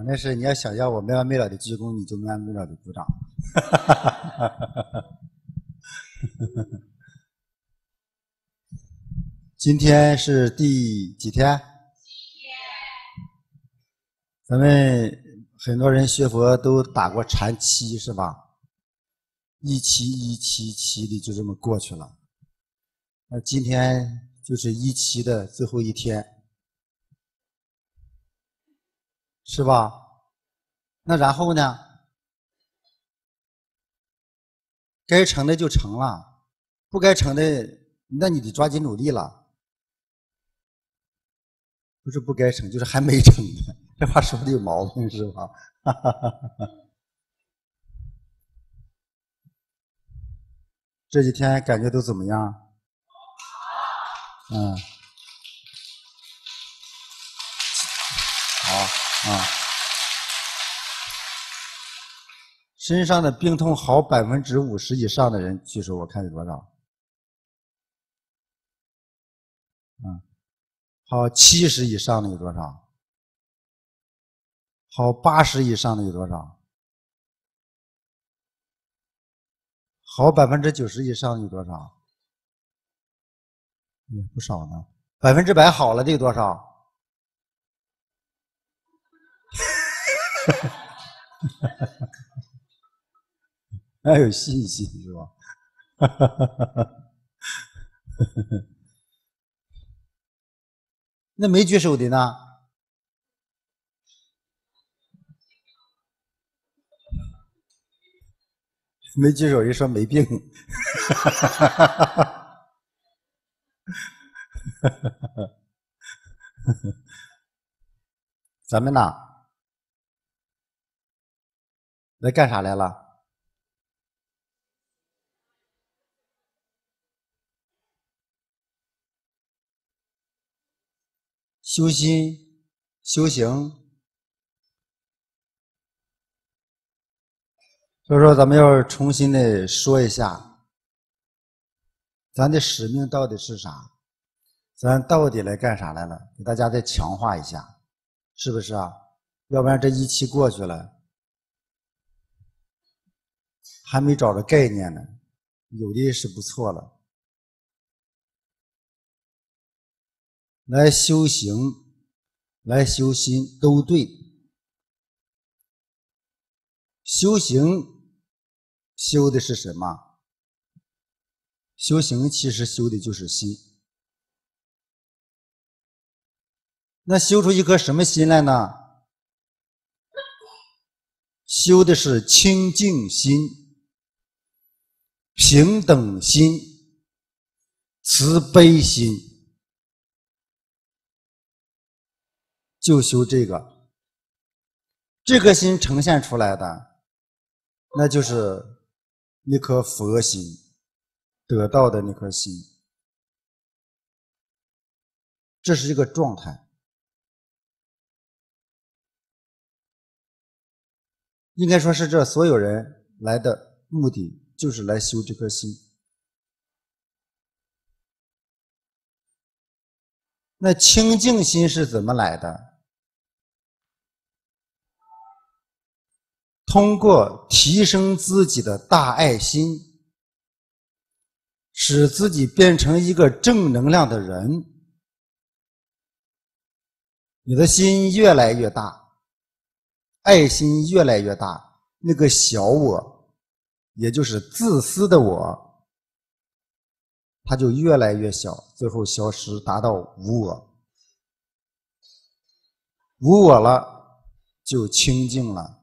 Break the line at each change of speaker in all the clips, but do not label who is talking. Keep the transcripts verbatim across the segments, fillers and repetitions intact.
那是你要想要我没完没了的鞠躬，你就没完没了的鼓掌。今天是第几天？咱们很多人学佛都打过禅七是吧？一七一七七的就这么过去了。那今天就是一七的最后一天，是吧？那然后呢？该成的就成了，不该成的，那你得抓紧努力了。不是不该成，就是还没成呢。这话说的有毛病是吧？这几天感觉都怎么样？嗯，好啊。身上的病痛好百分之五十以上的人举手，我看有多少？嗯，好七十以上的有多少？好八十以上的有多少？好百分之九十以上有多少？也不少呢。百分之百好了的有多少？还有信心是吧？那没举手的呢？没举手一说没病。咱们呢？来干啥来了？修心、修行。所以说，咱们要重新的说一下，咱的使命到底是啥？咱到底来干啥来了？给大家再强化一下，是不是啊？要不然这一期过去了，还没找着概念呢，有的是不错了。来修行，来修心都对。修行修的是什么？修行其实修的就是心。那修出一颗什么心来呢？修的是清净心、平等心、慈悲心，就修这个。这颗心呈现出来的，那就是一颗佛心，得到的那颗心。这是一个状态。应该说是这所有人来的目的就是来修这颗心。那清净心是怎么来的？通过提升自己的大爱心，使自己变成一个正能量的人，你的心越来越大，爱心越来越大，那个小我，也就是自私的我，它就越来越小，最后消失，达到无我。无我了，就清净了。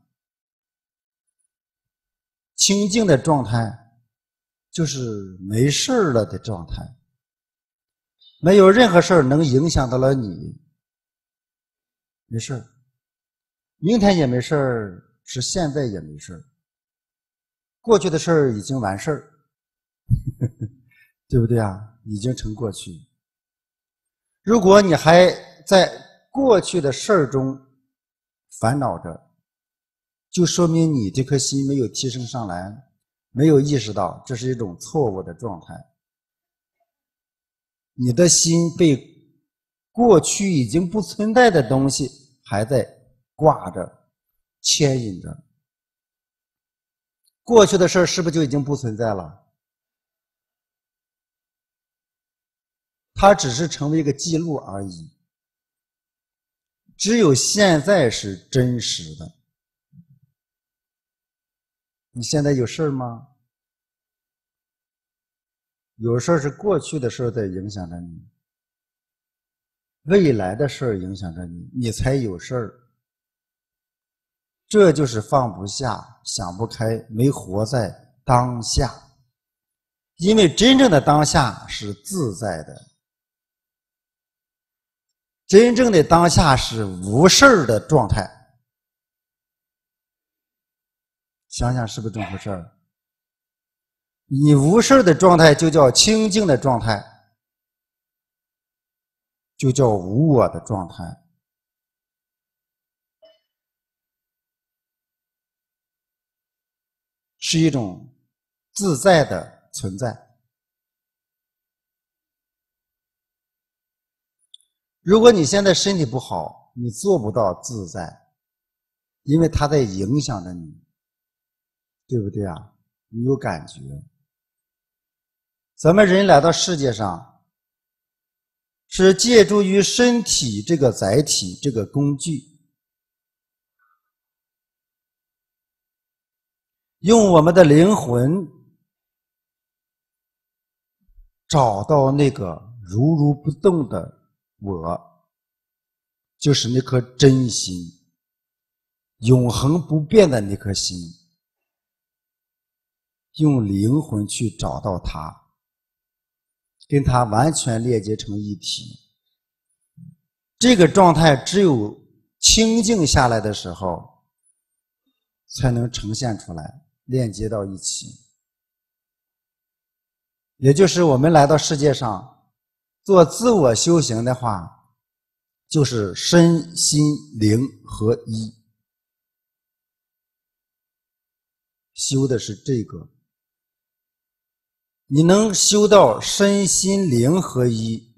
清净的状态就是没事了的状态，没有任何事儿能影响到了你，没事，明天也没事，是现在也没事，过去的事儿已经完事儿，对不对啊？已经成过去。如果你还在过去的事儿中烦恼着，就说明你这颗心没有提升上来，没有意识到这是一种错误的状态。你的心被过去已经不存在的东西还在挂着， 牵引着。过去的事是不是就已经不存在了？它只是成为一个记录而已。只有现在是真实的。你现在有事吗？有事是过去的事在影响着你，未来的事影响着你，你才有事儿。这就是放不下、想不开，没活在当下。因为真正的当下是自在的，真正的当下是无事儿的状态。想想是不是这么回事儿？你无事儿的状态就叫清净的状态，就叫无我的状态。是一种自在的存在。如果你现在身体不好，你做不到自在，因为它在影响着你，对不对啊？你有感觉。咱们人来到世界上，是借助于身体这个载体，这个工具，用我们的灵魂找到那个如如不动的我，就是那颗真心，永恒不变的那颗心，用灵魂去找到它，跟它完全链接成一体。这个状态只有清静下来的时候，才能呈现出来，链接到一起。也就是我们来到世界上做自我修行的话，就是身心灵合一，修的是这个。你能修到身心灵合一，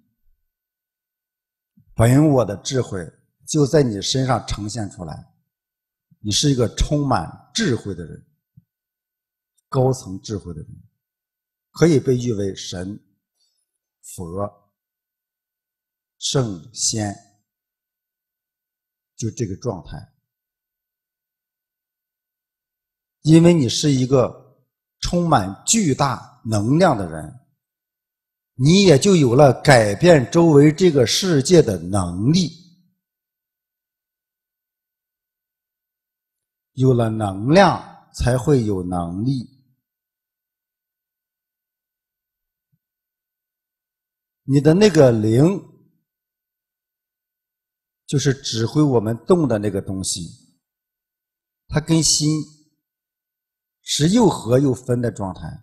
本我的智慧就在你身上呈现出来，你是一个充满智慧的人，高层智慧的人，可以被誉为神、佛、圣仙，就这个状态。因为你是一个充满巨大能量的人，你也就有了改变周围这个世界的能力。有了能量，才会有能力。你的那个灵，就是指挥我们动的那个东西，它跟心是又合又分的状态。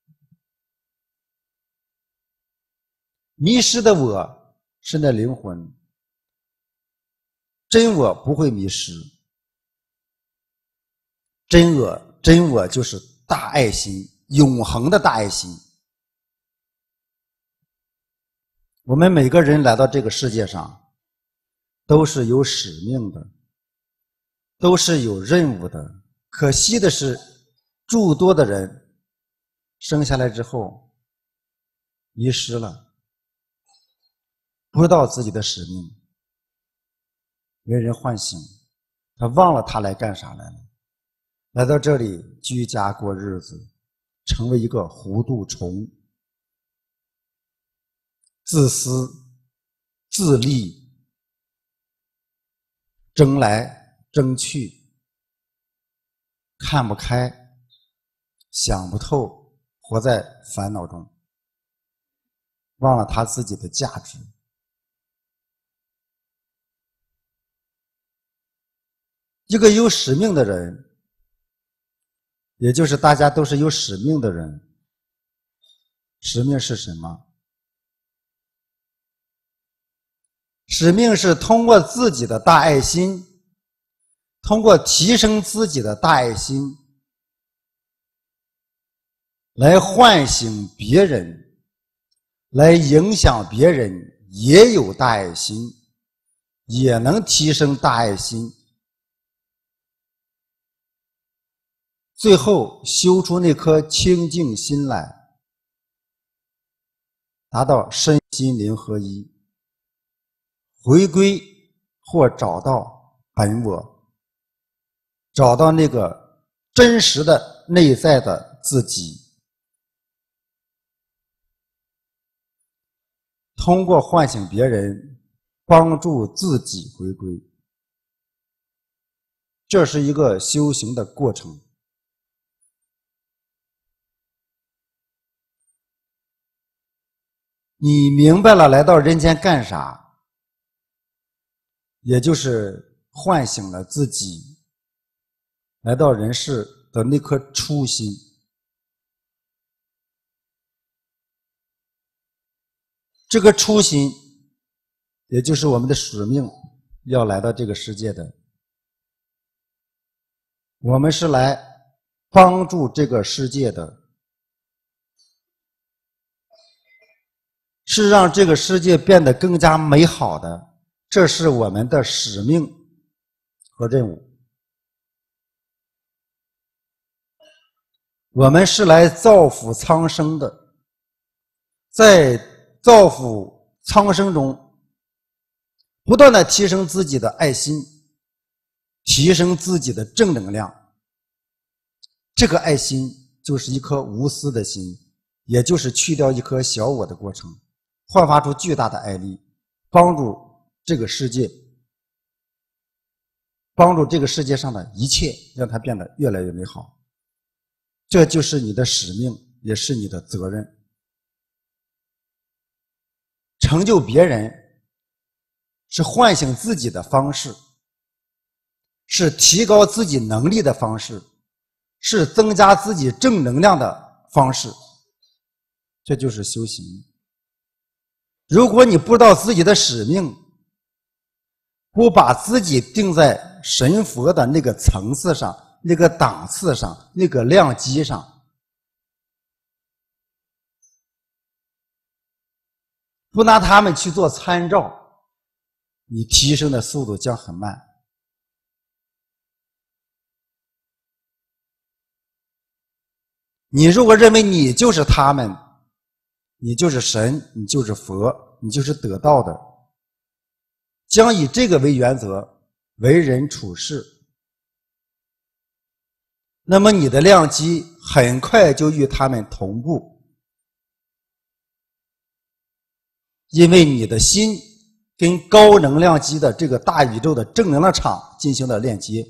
迷失的我是那灵魂，真我不会迷失。真我，真我就是大爱心，永恒的大爱心。我们每个人来到这个世界上，都是有使命的，都是有任务的。可惜的是，诸多的人生下来之后迷失了，不知道自己的使命，没人唤醒，他忘了他来干啥来了。来到这里居家过日子，成为一个糊涂虫，自私自利，争来争去，看不开，想不透，活在烦恼中，忘了他自己的价值。一个有使命的人，也就是大家都是有使命的人，使命是什么？使命是通过自己的大爱心，通过提升自己的大爱心，来唤醒别人，来影响别人，也有大爱心，也能提升大爱心， 最后修出那颗清净心来，达到身心灵合一，回归或找到本我，找到那个真实的内在的自己。通过唤醒别人，帮助自己回归，这是一个修行的过程。你明白了来到人间干啥，也就是唤醒了自己来到人世的那颗初心。这个初心也就是我们的使命，要来到这个世界的。我们是来帮助这个世界的，是让这个世界变得更加美好的，这是我们的使命和任务。我们是来造福苍生的，在造福苍生中，不断的提升自己的爱心，提升自己的正能量。这个爱心就是一颗无私的心，也就是去掉一颗小我的过程，焕发出巨大的爱力，帮助这个世界，帮助这个世界上的一切，让它变得越来越美好。这就是你的使命，也是你的责任。成就别人是唤醒自己的方式，是提高自己能力的方式，是增加自己正能量的方式，这就是修行。如果你不知道自己的使命，不把自己定在神佛的那个层次上，那个档次上，那个量级上，不拿他们去做参照，你提升的速度将很慢。你如果认为你就是他们，你就是神，你就是佛，你就是得道的，将以这个为原则为人处事，那么你的量级很快就与他们同步。因为你的心跟高能量级的这个大宇宙的正能量场进行了链接，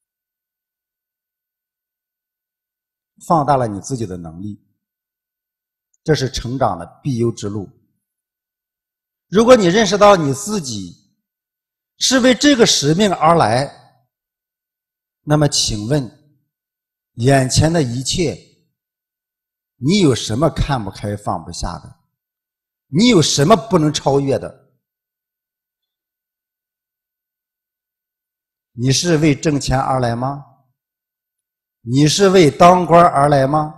放大了你自己的能力，这是成长的必由之路。如果你认识到你自己是为这个使命而来，那么请问，眼前的一切，你有什么看不开放不下的？你有什么不能超越的？你是为挣钱而来吗？你是为当官而来吗？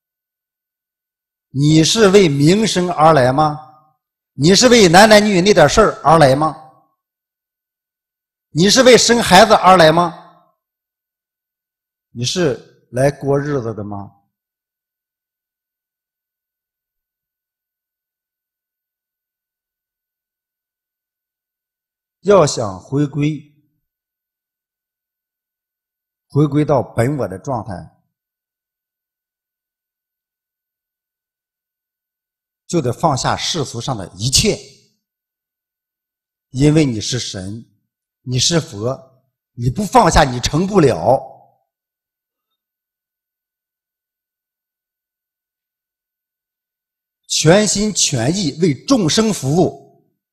你是为名声而来吗？你是为男男女女那点事儿而来吗？你是为生孩子而来吗？你是来过日子的吗？要想回归，回归到本我的状态，就得放下世俗上的一切。因为你是神，你是佛，你不放下你成不了。全心全意为众生服务，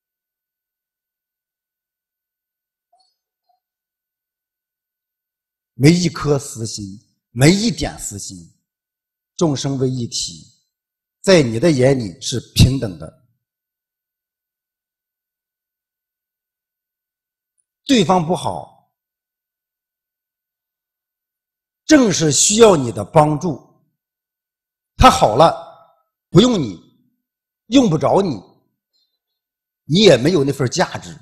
没一颗私心，没一点私心，众生为一体，在你的眼里是平等的。对方不好，正是需要你的帮助。他好了，不用你，用不着你，你也没有那份价值。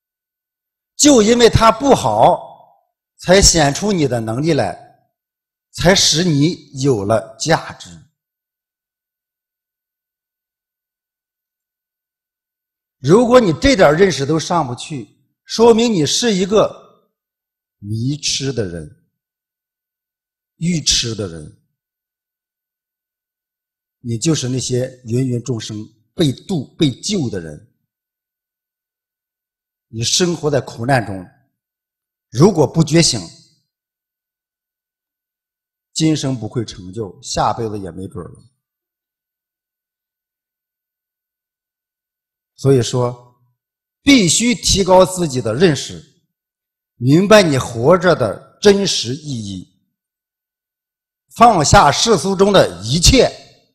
就因为他不好，才显出你的能力来， 才使你有了价值。如果你这点认识都上不去，说明你是一个迷痴的人，愚痴的人，你就是那些芸芸众生被度被救的人。你生活在苦难中，如果不觉醒，今生不会成就，下辈子也没准了。所以说，必须提高自己的认识，明白你活着的真实意义，放下世俗中的一切，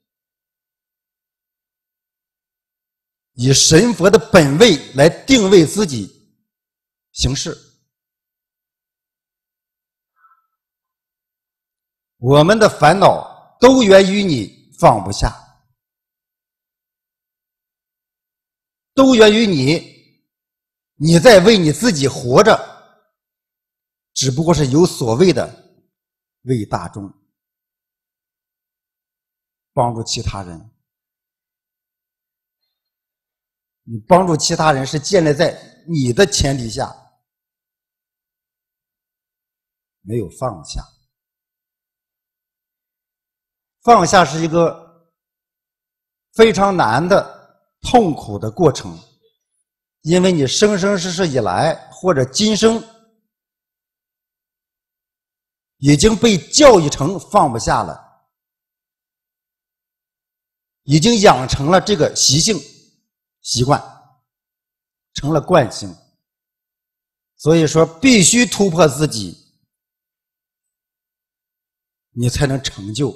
以神佛的本位来定位自己行事。我们的烦恼都源于你放不下，都源于你你在为你自己活着，只不过是有所谓的为大众，帮助其他人。你帮助其他人是建立在你的前提下，没有放下。放下是一个非常难的痛苦的过程，因为你生生世世以来或者今生已经被教育成放不下了，已经养成了这个习性习惯，成了惯性。所以说必须突破自己，你才能成就。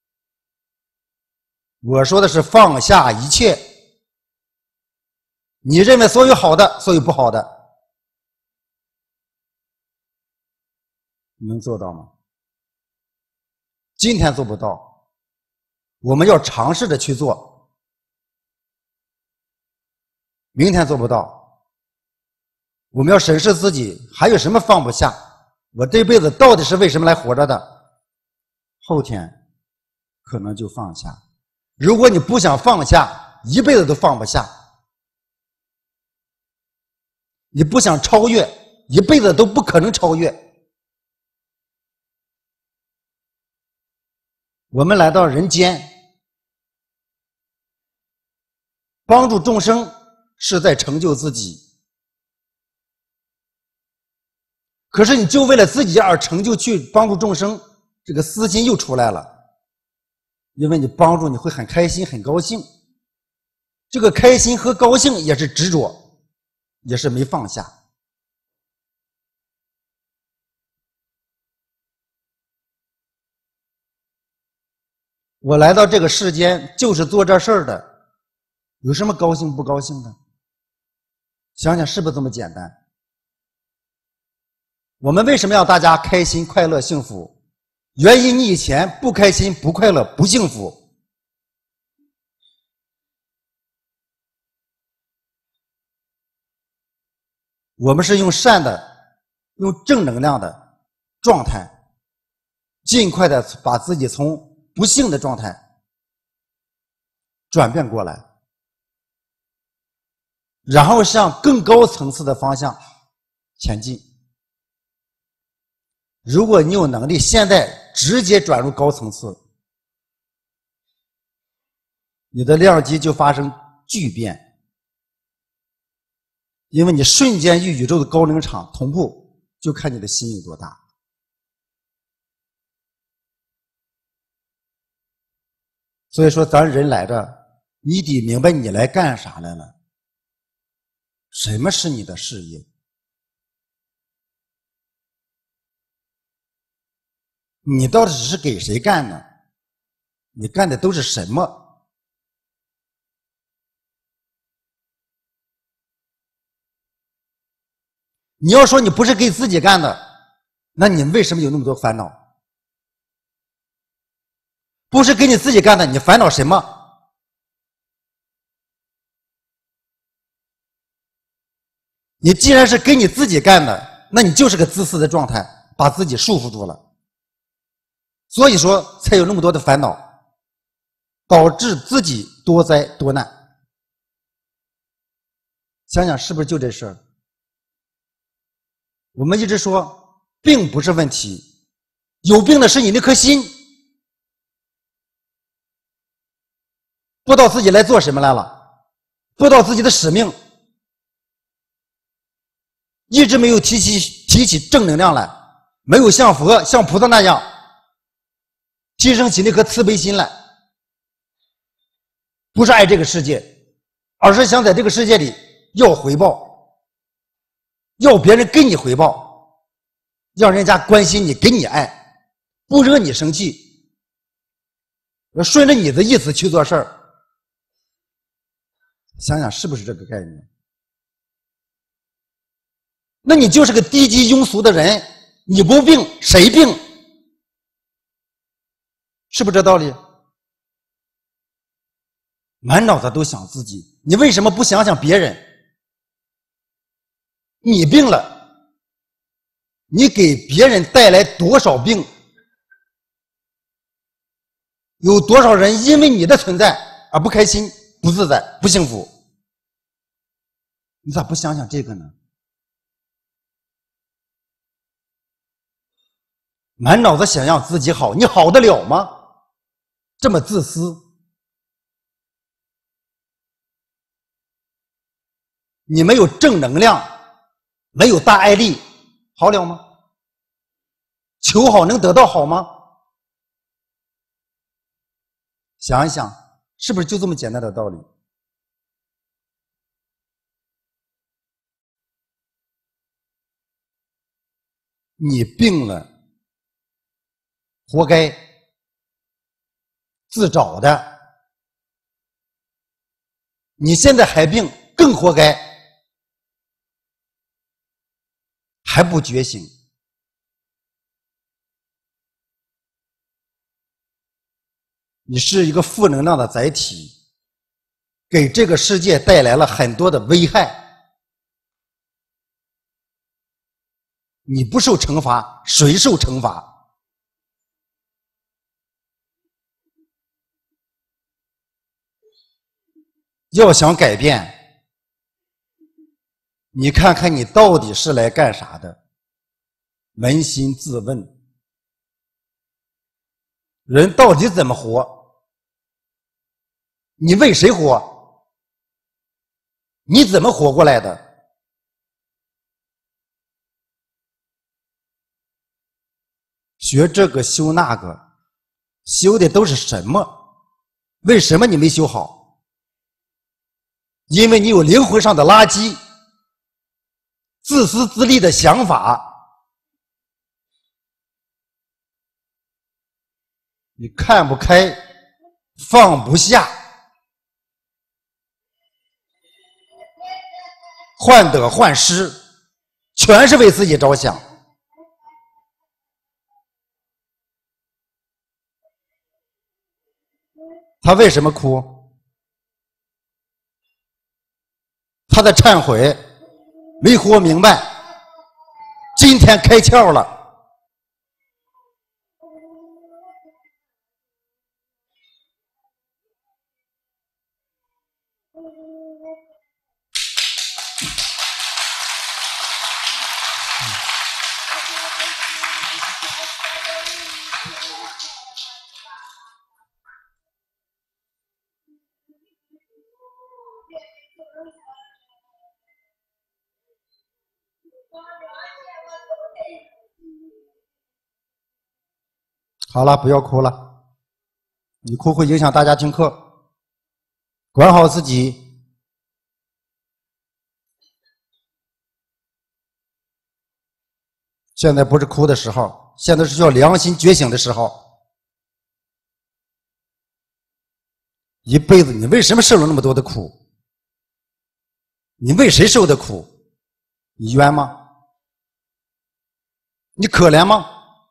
我说的是放下一切，你认为所有好的，所有不好的，你能做到吗？今天做不到，我们要尝试着去做。明天做不到，我们要审视自己还有什么放不下，我这辈子到底是为什么来活着的，后天可能就放下。如果你不想放下，一辈子都放不下。你不想超越，一辈子都不可能超越。我们来到人间，帮助众生是在成就自己。可是你就为了自己而成就去帮助众生，这个私心又出来了。因为你帮助你会很开心很高兴，这个开心和高兴也是执着，也是没放下。我来到这个世间就是做这事儿的，有什么高兴不高兴的？想想是不是这么简单？我们为什么要大家开心快乐幸福？原因你以前不开心不快乐不幸福。我们是用善的用正能量的状态尽快的把自己从不幸的状态转变过来，然后向更高层次的方向前进。如果你有能力现在直接转入高层次，你的量级就发生巨变，因为你瞬间与宇宙的高能场同步，就看你的心有多大。所以说咱人来这，你得明白你来干啥来了，什么是你的事业。你到底是给谁干呢？你干的都是什么？你要说你不是给自己干的，那你为什么有那么多烦恼？不是给你自己干的，你烦恼什么？你既然是给你自己干的，那你就是个自私的状态，把自己束缚住了。 所以说才有那么多的烦恼，导致自己多灾多难。想想是不是就这事儿？我们一直说病不是问题，有病的是你那颗心，不知道自己来做什么来了，不知道自己的使命，一直没有提起提起正能量来，没有像佛像菩萨那样提升起那颗慈悲心来，不是爱这个世界，而是想在这个世界里要回报，要别人给你回报，让人家关心你，给你爱，不惹你生气，顺着你的意思去做事儿。想想是不是这个概念？那你就是个低级庸俗的人，你不病谁病？是不是这道理？满脑子都想自己，你为什么不想想别人？你病了，你给别人带来多少病？有多少人因为你的存在而不开心、不自在、不幸福？你咋不想想这个呢？满脑子想让自己好，你好得了吗？这么自私，你没有正能量，没有大爱力，好了吗？求好能得到好吗？想一想，是不是就这么简单的道理？你病了，活该，自找的。你现在还病，更活该，还不觉醒。你是一个负能量的载体，给这个世界带来了很多的危害。你不受惩罚，谁受惩罚？要想改变，你看看你到底是来干啥的？扪心自问，人到底怎么活？你为谁活？你怎么活过来的？学这个修那个，修的都是什么？为什么你没修好？因为你有灵魂上的垃圾，自私自利的想法，你看不开，放不下，患得患失，全是为自己着想。他为什么哭？他在忏悔，没活明白，今天开窍了。好了，不要哭了，你哭会影响大家听课，管好自己。现在不是哭的时候，现在是需要良心觉醒的时候。一辈子你为什么受了那么多的苦？你为谁受的苦？你冤吗？你可怜吗？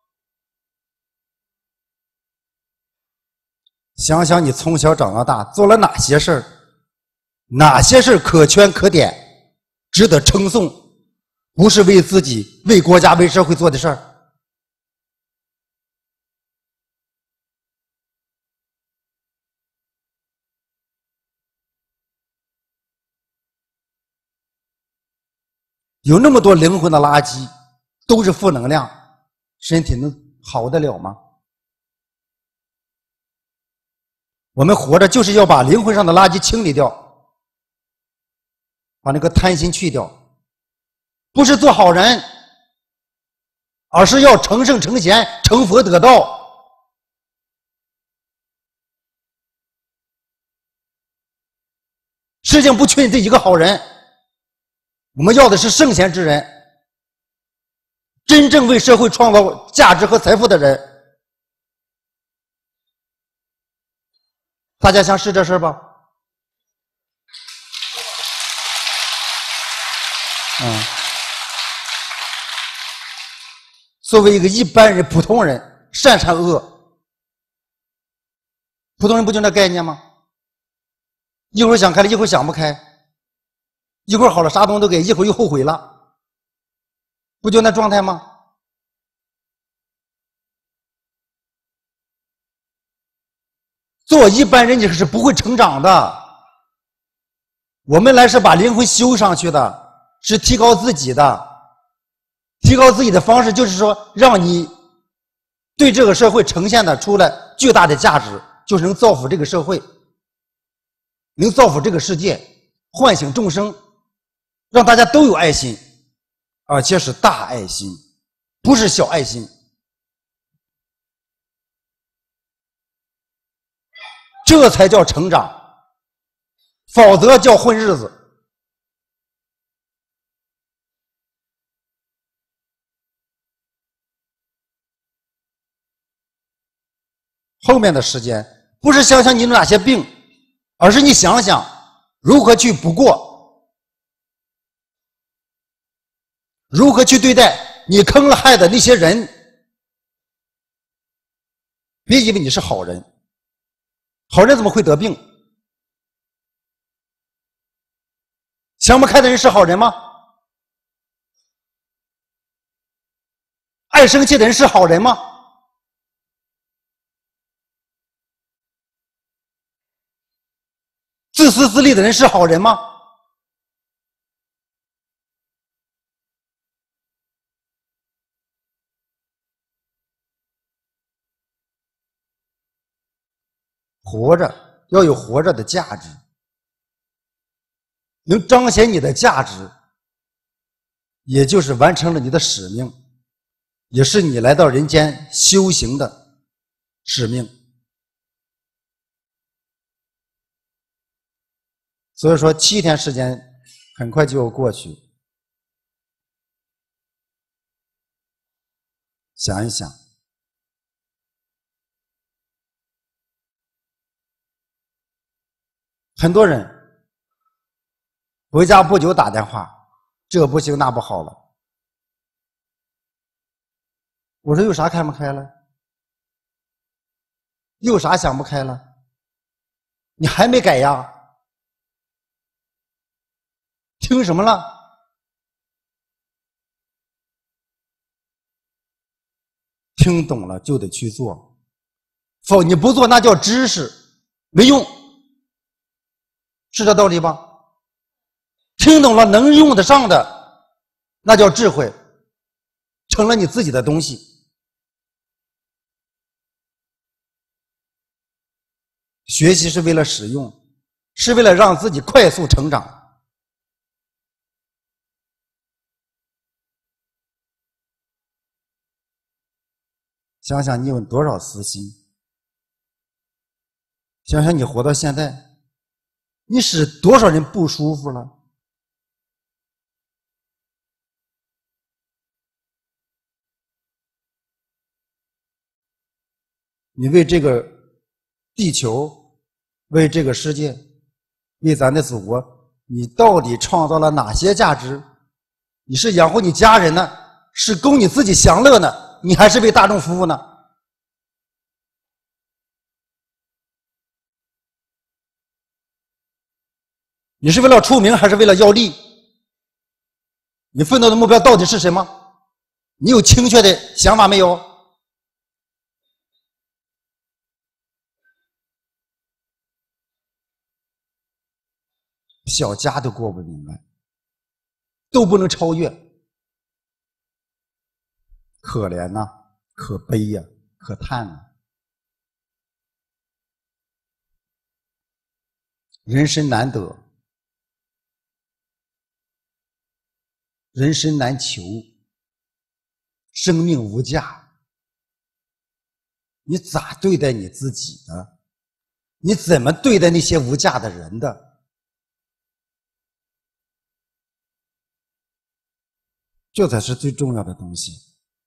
想想你从小长到大做了哪些事儿，哪些事儿可圈可点，值得称颂，不是为自己、为国家、为社会做的事儿。 有那么多灵魂的垃圾，都是负能量，身体能好得了吗？我们活着就是要把灵魂上的垃圾清理掉，把那个贪心去掉，不是做好人，而是要成圣成贤，成佛得道。世界上不缺你这一个好人，我们要的是圣贤之人，真正为社会创造价值和财富的人。大家想试这事吧？嗯，作为一个一般人、普通人，善善恶恶，普通人不就那概念吗？一会儿想开了，一会儿想不开，一会儿好了啥东西都给，一会儿又后悔了，不就那状态吗？做一般人你是不会成长的。我们来是把灵魂修上去的，是提高自己的。提高自己的方式就是说，让你对这个社会呈现的出来巨大的价值，就是能造福这个社会，能造福这个世界，唤醒众生，让大家都有爱心，而且是大爱心，不是小爱心。这才叫成长，否则叫混日子。后面的时间不是想想你有哪些病，而是你想想如何去补过，如何去对待你坑了害的那些人。别以为你是好人，好人怎么会得病？想不开的人是好人吗？爱生气的人是好人吗？自私自利的人是好人吗？活着要有活着的价值，能彰显你的价值，也就是完成了你的使命，也是你来到人间修行的使命。所以说七天时间很快就要过去，想一想，很多人回家不久打电话，这不行那不好了。我说有啥看不开了？有啥想不开了？你还没改呀？听什么了？听懂了就得去做，否你不做那叫知识，没用，是这道理吧？听懂了能用得上的，那叫智慧，成了你自己的东西。学习是为了使用，是为了让自己快速成长。想想你有多少私心，想想你活到现在，你使多少人不舒服了？你为这个地球，为这个世界，为咱的祖国，你到底创造了哪些价值？你是养活你家人呢，是供你自己享乐呢，你还是为大众服务呢？你是为了出名还是为了要利？你奋斗的目标到底是什么？你有清确的想法没有？小家都过不明白， 都不能超越，可怜呐、啊，可悲呀、啊，可叹呐、啊！人生难得，人生难求，生命无价，你咋对待你自己呢？你怎么对待那些无价的人的？这才是最重要的东西。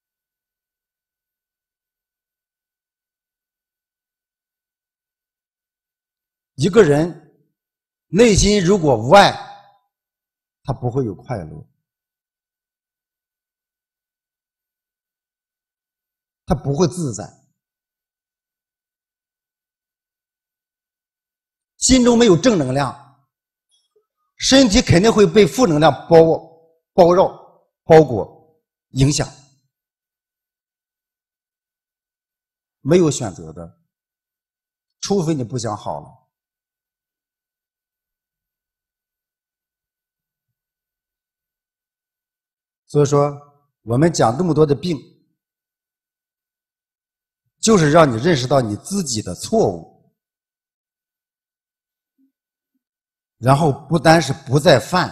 一个人内心如果无爱，他不会有快乐，他不会自在，心中没有正能量，身体肯定会被负能量包包绕、包裹、影响，没有选择的，除非你不想好了。所以说，我们讲这么多的病，就是让你认识到你自己的错误，然后不单是不再犯，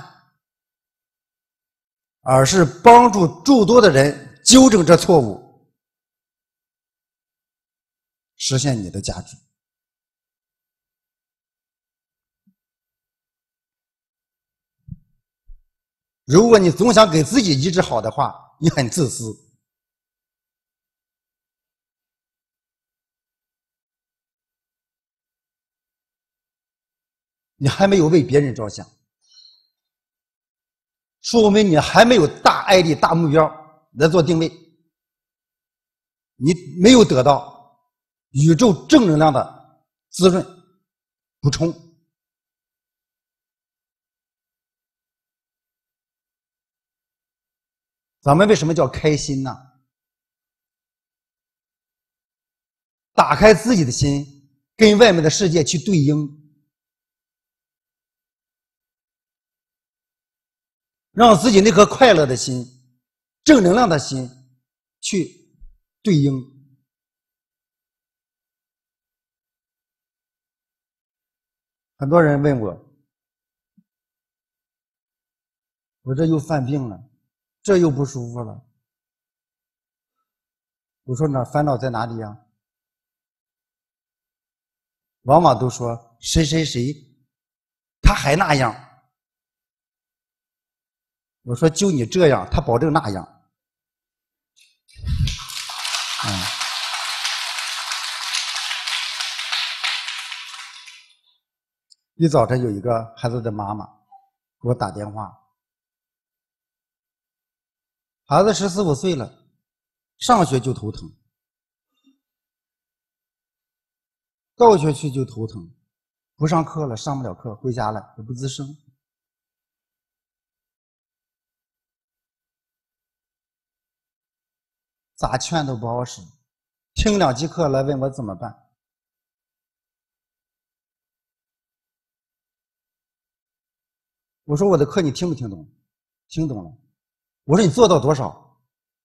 而是帮助诸多的人纠正这错误，实现你的价值。如果你总想给自己医治好的话，你很自私。你还没有为别人着想，说明你还没有大爱力、大目标来做定位，你没有得到宇宙正能量的滋润补充。咱们为什么叫开心呢？打开自己的心，跟外面的世界去对应，让自己那颗快乐的心、正能量的心去对应。很多人问我，我这又犯病了，这又不舒服了。我说那烦恼在哪里呀？往往都说谁谁谁他还那样。我说就你这样，他保证那样。嗯。一早晨有一个孩子的妈妈给我打电话，孩子十四五岁了，上学就头疼，到学去就头疼，不上课了，上不了课，回家了也不吱声。咋劝都不好使，听两节课来问我怎么办。我说我的课你听没听懂？听懂了。我说你做到多少？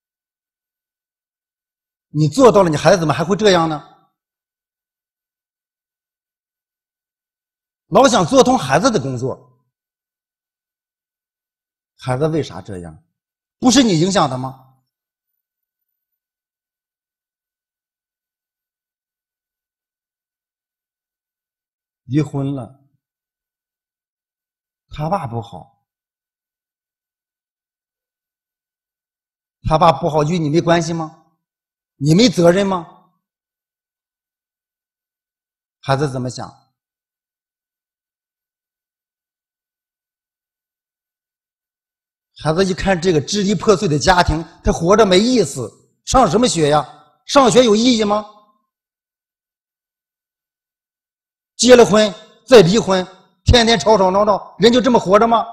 你做到了，你孩子怎么还会这样呢？老想做通孩子的工作，孩子为啥这样？不是你影响的吗？离婚了，他爸不好，他爸不好与你没关系吗？你没责任吗？孩子怎么想？孩子一看这个支离破碎的家庭，他活着没意思，上什么学呀？上学有意义吗？结了婚再离婚，天天吵吵闹闹，人就这么活着吗？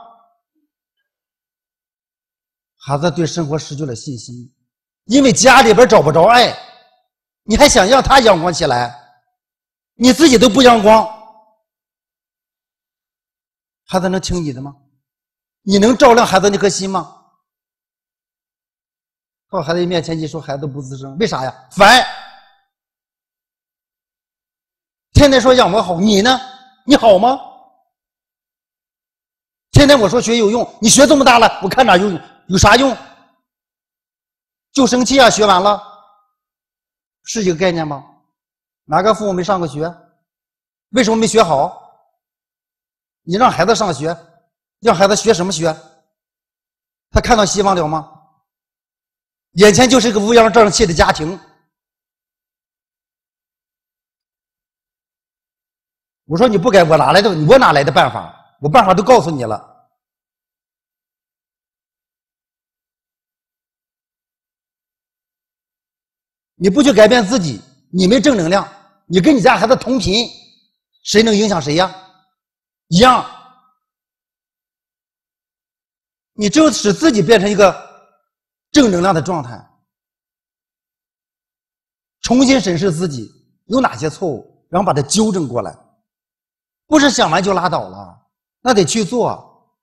孩子对生活失去了信心，因为家里边找不着爱，你还想让他阳光起来，你自己都不阳光，孩子能听你的吗？ 你能照亮孩子那颗心吗？到孩子面前一说孩子不吱声，为啥呀？烦，天天说让我好，你呢？你好吗？天天我说学有用，你学这么大了，我看哪有有啥用？就生气啊！学完了，是一个概念吗？哪个父母没上过学？为什么没学好？你让孩子上学，让孩子学什么学？他看到希望了吗？眼前就是一个乌烟瘴气的家庭。我说你不改，我哪来的？我哪来的办法？我办法都告诉你了。你不去改变自己，你没正能量，你跟你家孩子同频，谁能影响谁呀？一样。你只有使自己变成一个正能量的状态，重新审视自己有哪些错误，然后把它纠正过来，不是想完就拉倒了，那得去做。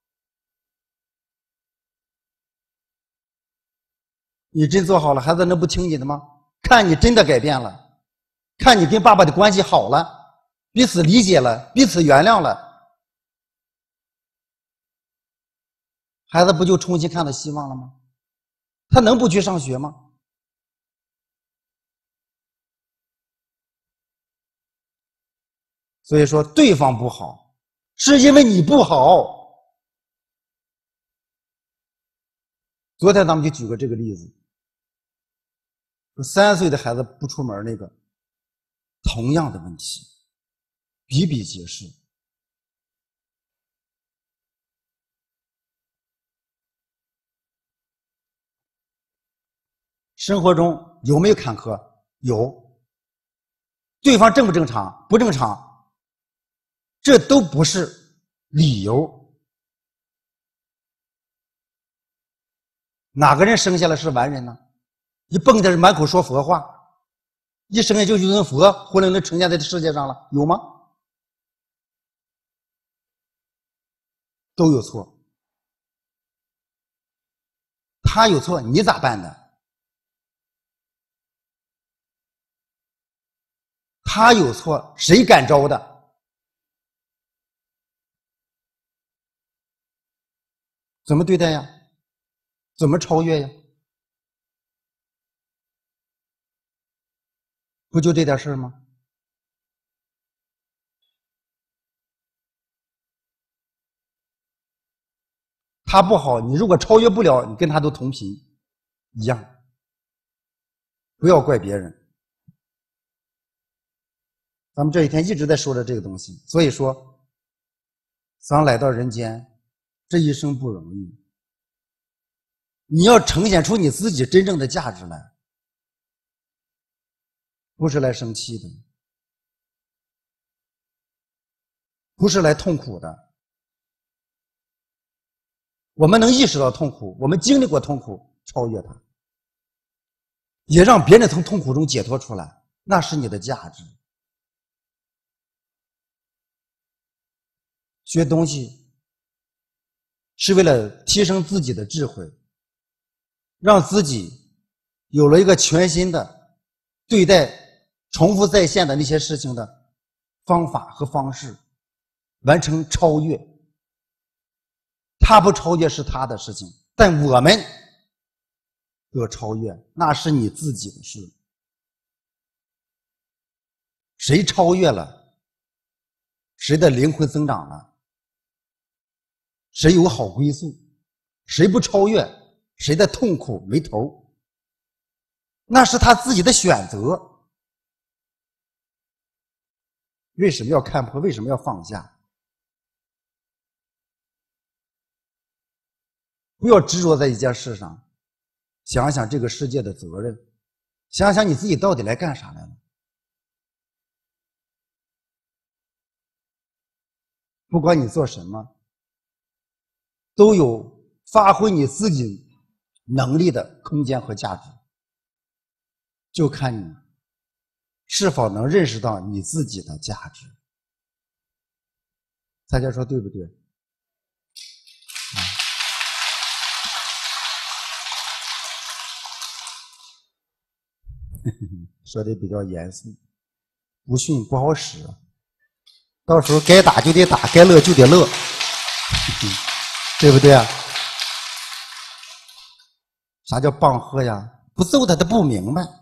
你真做好了，孩子能不听你的吗？看你真的改变了，看你跟爸爸的关系好了，彼此理解了，彼此原谅了，孩子不就重新看到希望了吗？他能不去上学吗？所以说对方不好，是因为你不好。昨天咱们就举过这个例子，说三岁的孩子不出门那个，同样的问题比比皆是。生活中有没有坎坷？有。对方正不正常？不正常，这都不是理由。哪个人生下来是完人呢？一蹦跶满口说佛话，一生下就跟佛活灵灵呈现在这世界上了，有吗？都有错。他有错，你咋办呢？他有错，谁敢招的？怎么对待呀？怎么超越呀？不就这点事儿吗？他不好，你如果超越不了，你跟他都同频，一样。不要怪别人。咱们这一天一直在说着这个东西，所以说，咱来到人间，这一生不容易。你要呈现出你自己真正的价值来，不是来生气的，不是来痛苦的。我们能意识到痛苦，我们经历过痛苦，超越它，也让别人从痛苦中解脱出来，那是你的价值。学东西是为了提升自己的智慧，让自己有了一个全新的对待重复再现的那些事情的方法和方式，完成超越。他不超越是他的事情，但我们得超越，那是你自己的事。谁超越了，谁的灵魂增长了，谁有好归宿，谁不超越，谁的痛苦没头，那是他自己的选择。为什么要看破？为什么要放下？不要执着在一件事上，想想这个世界的责任，想想你自己到底来干啥来了。不管你做什么，都有发挥你自己能力的空间和价值，就看你是否能认识到你自己的价值。大家说对不对？ 说的比较严肃，不训不好使，到时候该打就得打，该乐就得乐，对不对啊？啥叫棒喝呀？不揍他，他不明白。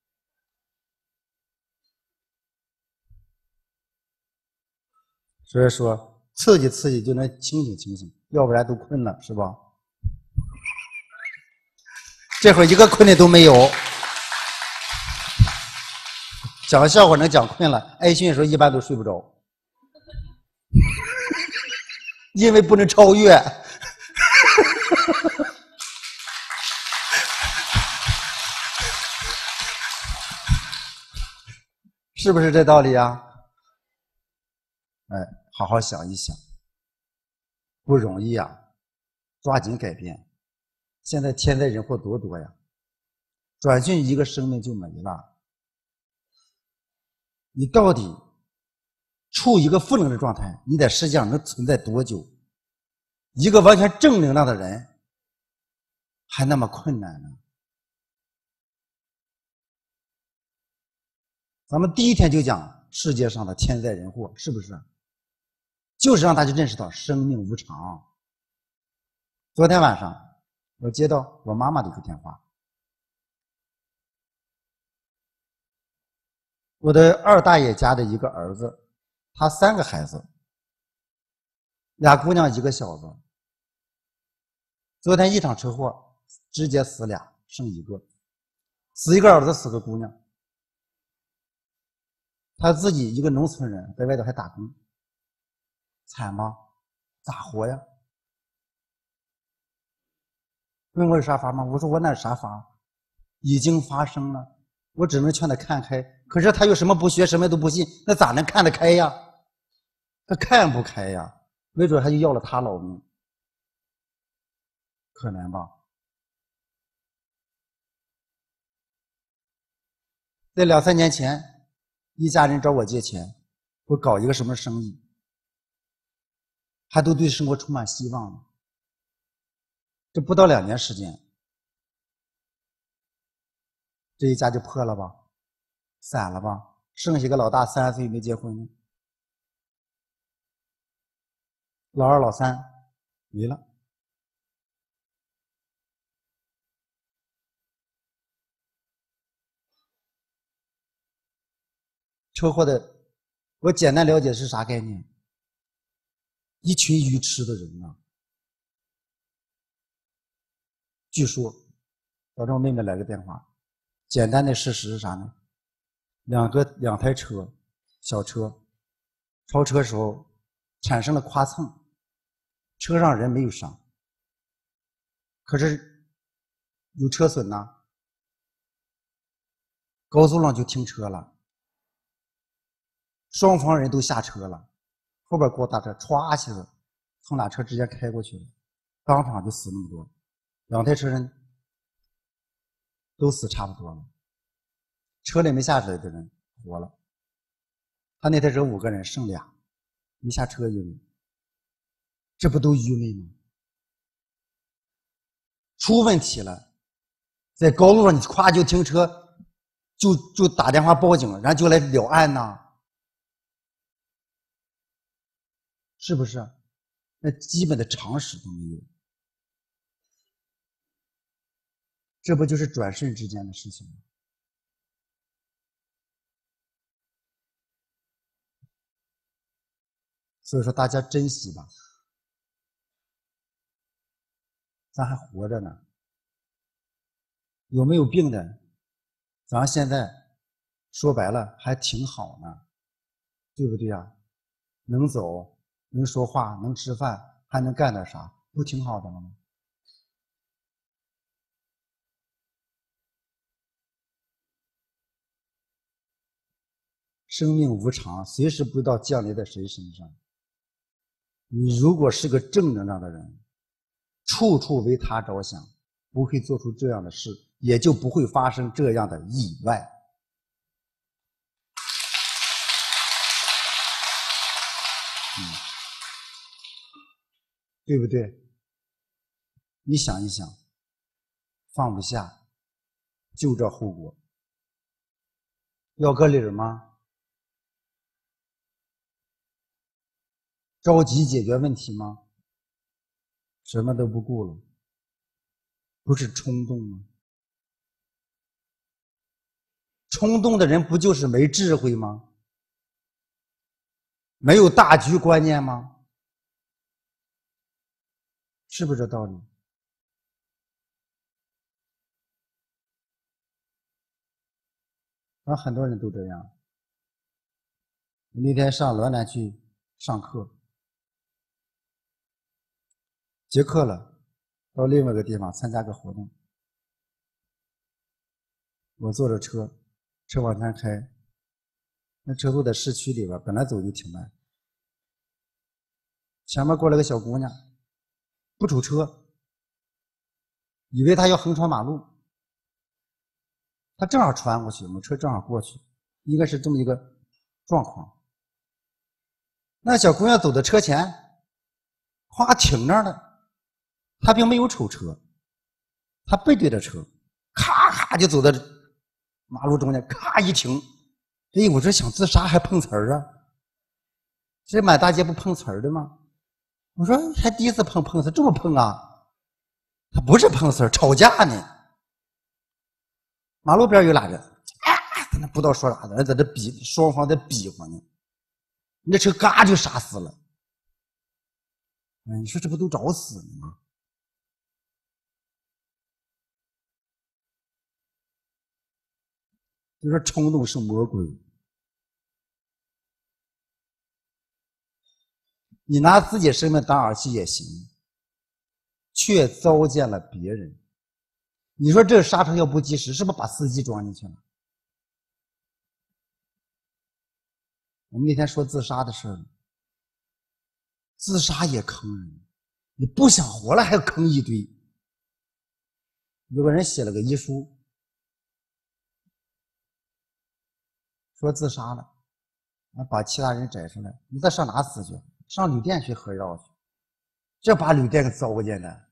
所以说，刺激刺激就能清醒清醒，要不然都困了，是吧？这会儿一个困的都没有。讲笑话能讲困了，挨训的时候一般都睡不着，因为不能超越。是不是这道理啊？哎，好好想一想，不容易啊，抓紧改变。现在天灾人祸多多呀，转瞬一个生命就没了。你到底处一个负能的状态，你在世界上能存在多久？一个完全正能量的人，还那么困难呢？咱们第一天就讲世界上的天灾人祸，是不是？就是让大家认识到生命无常。昨天晚上我接到我妈妈的一个电话，我的二大爷家的一个儿子，他三个孩子，俩姑娘一个小子，昨天一场车祸直接死俩，剩一个，死一个儿子死个姑娘，他自己一个农村人在外头还打工，惨吗？咋活呀？问我有啥法吗？我说我哪有啥法，已经发生了，我只能劝他看开。可是他又什么不学，什么都不信，那咋能看得开呀？他看不开呀，没准他就要了他老命，可能吧。在两三年前，一家人找我借钱，我搞一个什么生意，还都对生活充满希望呢。这不到两年时间，这一家就破了吧，散了吧，剩下个老大三十岁没结婚呢，老二老三没了。车祸的，我简单了解是啥概念？一群愚痴的人啊！据说，保证我妹妹来个电话。简单的事实是啥呢？两个两台车，小车，超车时候产生了剐蹭，车上人没有伤，可是有车损呐，高速上就停车了，双方人都下车了，后边给我大车歘一下子从俩车之间开过去了，当场就死那么多，两台车人都死差不多了，车里没下来的人活了，他那台车五个人剩俩，没下车因为，这不都愚昧吗？出问题了，在高路上你咵就停车，就就打电话报警，然后就来了案呐，是不是？那基本的常识都没有，这不就是转瞬之间的事情吗？所以说大家珍惜吧，咱还活着呢，有没有病的，咱现在说白了还挺好呢，对不对呀？能走，能说话，能吃饭，还能干点啥，不挺好的吗？生命无常，随时不知道降临在谁身上。你如果是个正能量的人，处处为他着想，不会做出这样的事，也就不会发生这样的意外。嗯，对不对？你想一想，放不下，就这后果， 要个理吗？着急解决问题吗？什么都不顾了，不是冲动吗？冲动的人不就是没智慧吗？没有大局观念吗？是不是这道理？啊，很多人都这样。那天上罗南去上课，结课了，到另外一个地方参加个活动。我坐着车，车往前开，那车都在市区里边，本来走就挺慢。前面过来个小姑娘，不瞅车，以为她要横穿马路，她正好穿过去，我们车正好过去，应该是这么一个状况。那小姑娘走到车前，哗停那儿了，她并没有瞅车，她背对着车，咔咔就走到马路中间，咔一停。哎，我这想自杀还碰瓷儿啊？这满大街不碰瓷儿的吗？我说还第一次碰碰瓷，这么碰啊？他不是碰瓷儿，吵架呢。马路边有俩人，啊，在那不知道说啥的，在这比，双方在比划呢。那车嘎就刹死了。哎，你说这不都找死呢吗？就说冲动是魔鬼。你拿自己生命当儿戏也行，却糟践了别人。你说这刹车要不及时，是不是把司机装进去了？我们那天说自杀的事儿，自杀也坑人，你不想活了还要坑一堆。有个人写了个遗书，说自杀了，把其他人摘出来，你再上哪死去？上旅店去喝药去，这把旅店给糟践的，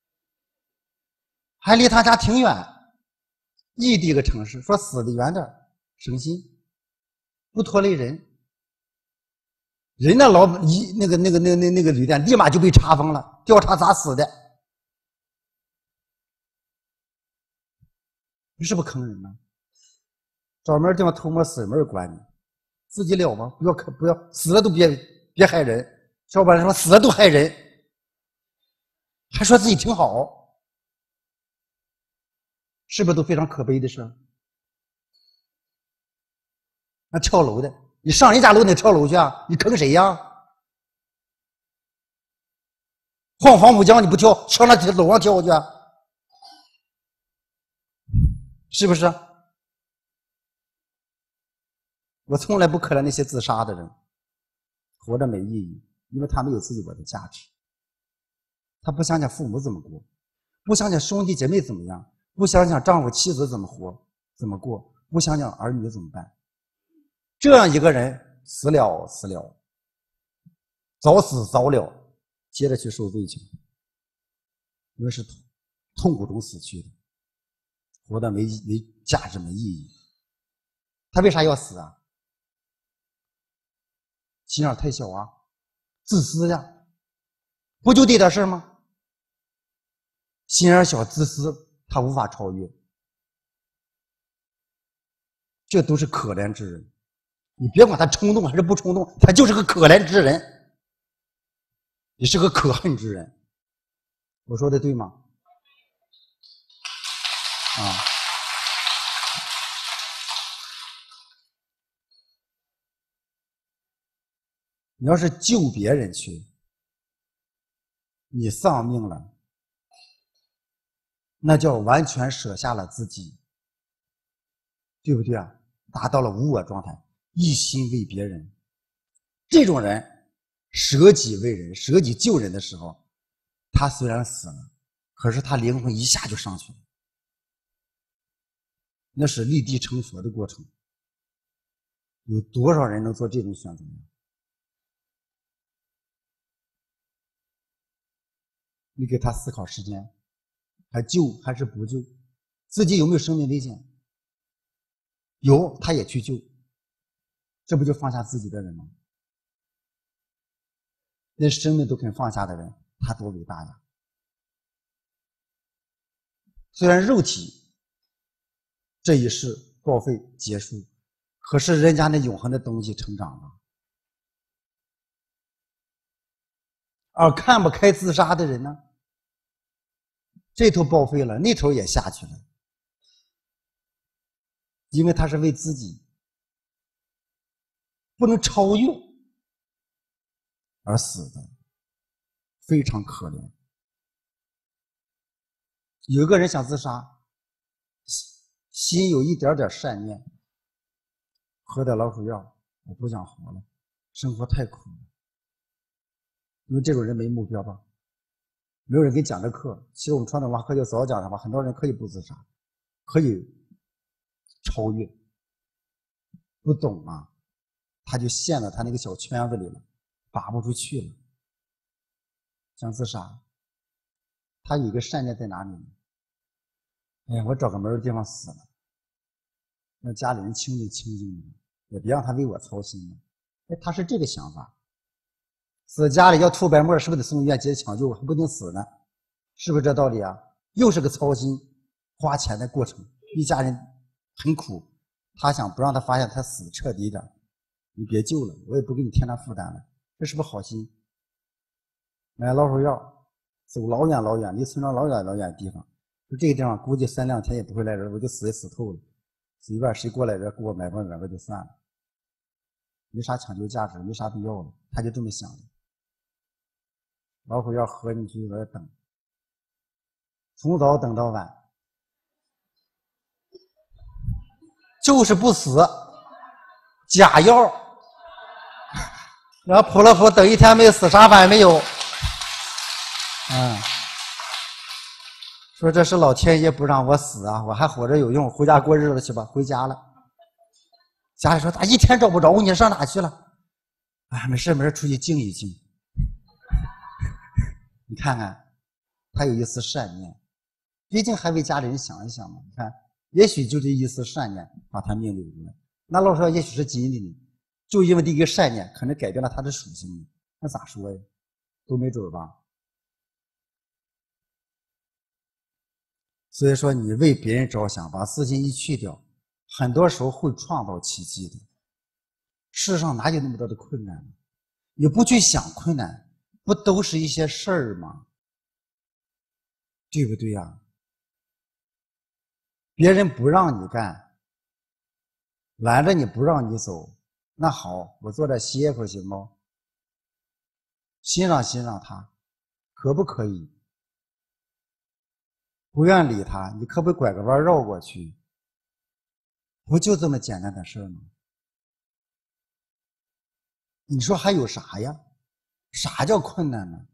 还离他家挺远，异地一个城市，说死的远点省心，不拖累人。人家老一那个那个那个那那个旅店立马就被查封了，调查咋死的，你是不是坑人呢？找门地方偷摸死门关你，自己了吗？不要不要死了都别别害人，要不然说死了都害人，还说自己挺好，是不是都非常可悲的事？那跳楼的，你上人家楼你跳楼去啊？你坑谁呀？晃黄浦江你不跳，上那楼上跳去啊？是不是？我从来不可怜那些自杀的人，活着没意义，因为他没有自己我的价值。他不想想父母怎么过，不想想兄弟姐妹怎么样，不想想丈夫妻子怎么活怎么过，不想想儿女怎么办。这样一个人死了死了，早死早了，接着去受罪去，因为是痛苦中死去的，活得没没价值没意义。他为啥要死啊？心眼太小啊，自私呀，不就这点事吗？心眼小自私，他无法超越，这都是可怜之人。你别管他冲动还是不冲动，他就是个可怜之人，你是个可恨之人。我说的对吗？啊，你要是救别人去，你丧命了，那叫完全舍下了自己，对不对啊？达到了无我状态，一心为别人。这种人舍己为人，舍己救人的时候，他虽然死了，可是他灵魂一下就上去了，那是立地成佛的过程。有多少人能做这种选择呢？你给他思考时间，还救还是不救？自己有没有生命危险？ 有他也去救，这不就放下自己的人吗？连生命都肯放下的人，他多伟大呀！虽然肉体这一世报废结束，可是人家那永恒的东西成长了。而看不开自杀的人呢，这头报废了，那头也下去了，因为他是为自己不能超越而死的，非常可怜。有一个人想自杀，心有一点点善念，喝点老鼠药，我不想活了，生活太苦了。因为这种人没目标吧，没有人给你讲这课。其实我们传统文化课就早讲的话，很多人可以不自杀，可以超越，不懂啊，他就陷在他那个小圈子里了，拔不出去了，想自杀。他有一个善念在哪里呢？哎呀，我找个没人地方死了，让家里人清静清静的，也别让他为我操心了。哎，他是这个想法。死家里要吐白沫，是不是得送医院接抢救，还不一定死呢？是不是这道理啊？又是个操心花钱的过程，一家人很苦。他想不让他发现他死彻底点，你别救了，我也不给你添加负担了，这是不是好心？买老鼠药，走老远老远，离村庄老远老远的地方，就这个地方估计三两天也不会来人，我就死也死透了。死一半谁过来人给我买包买包就算了，没啥抢救价值，没啥必要了，他就这么想的。老虎药喝进去，在那等，从早等到晚，就是不死，假药。然后扑了扑，等一天没死，啥反应没有。嗯，说这是老天爷不让我死啊，我还活着有用，回家过日子去吧，回家了。家里说咋一天找不着你，上哪去了？哎，没事没事，出去静一静。你看看，他有一丝善念，毕竟还为家里人想一想嘛。你看，也许就这一丝善念把他命留住了。那老说也许是金的呢，就因为这个善念，可能改变了他的属性呢。那咋说呀？都没准吧。所以说，你为别人着想，把私心一去掉，很多时候会创造奇迹的。世上哪有那么多的困难呢？你不去想困难，不都是一些事儿吗？对不对呀？别人不让你干，拦着你不让你走，那好，我坐这歇会行吗？欣赏欣赏他，可不可以？不愿理他，你可不可以拐个弯绕过去？不就这么简单的事吗？你说还有啥呀？啥叫困难呢？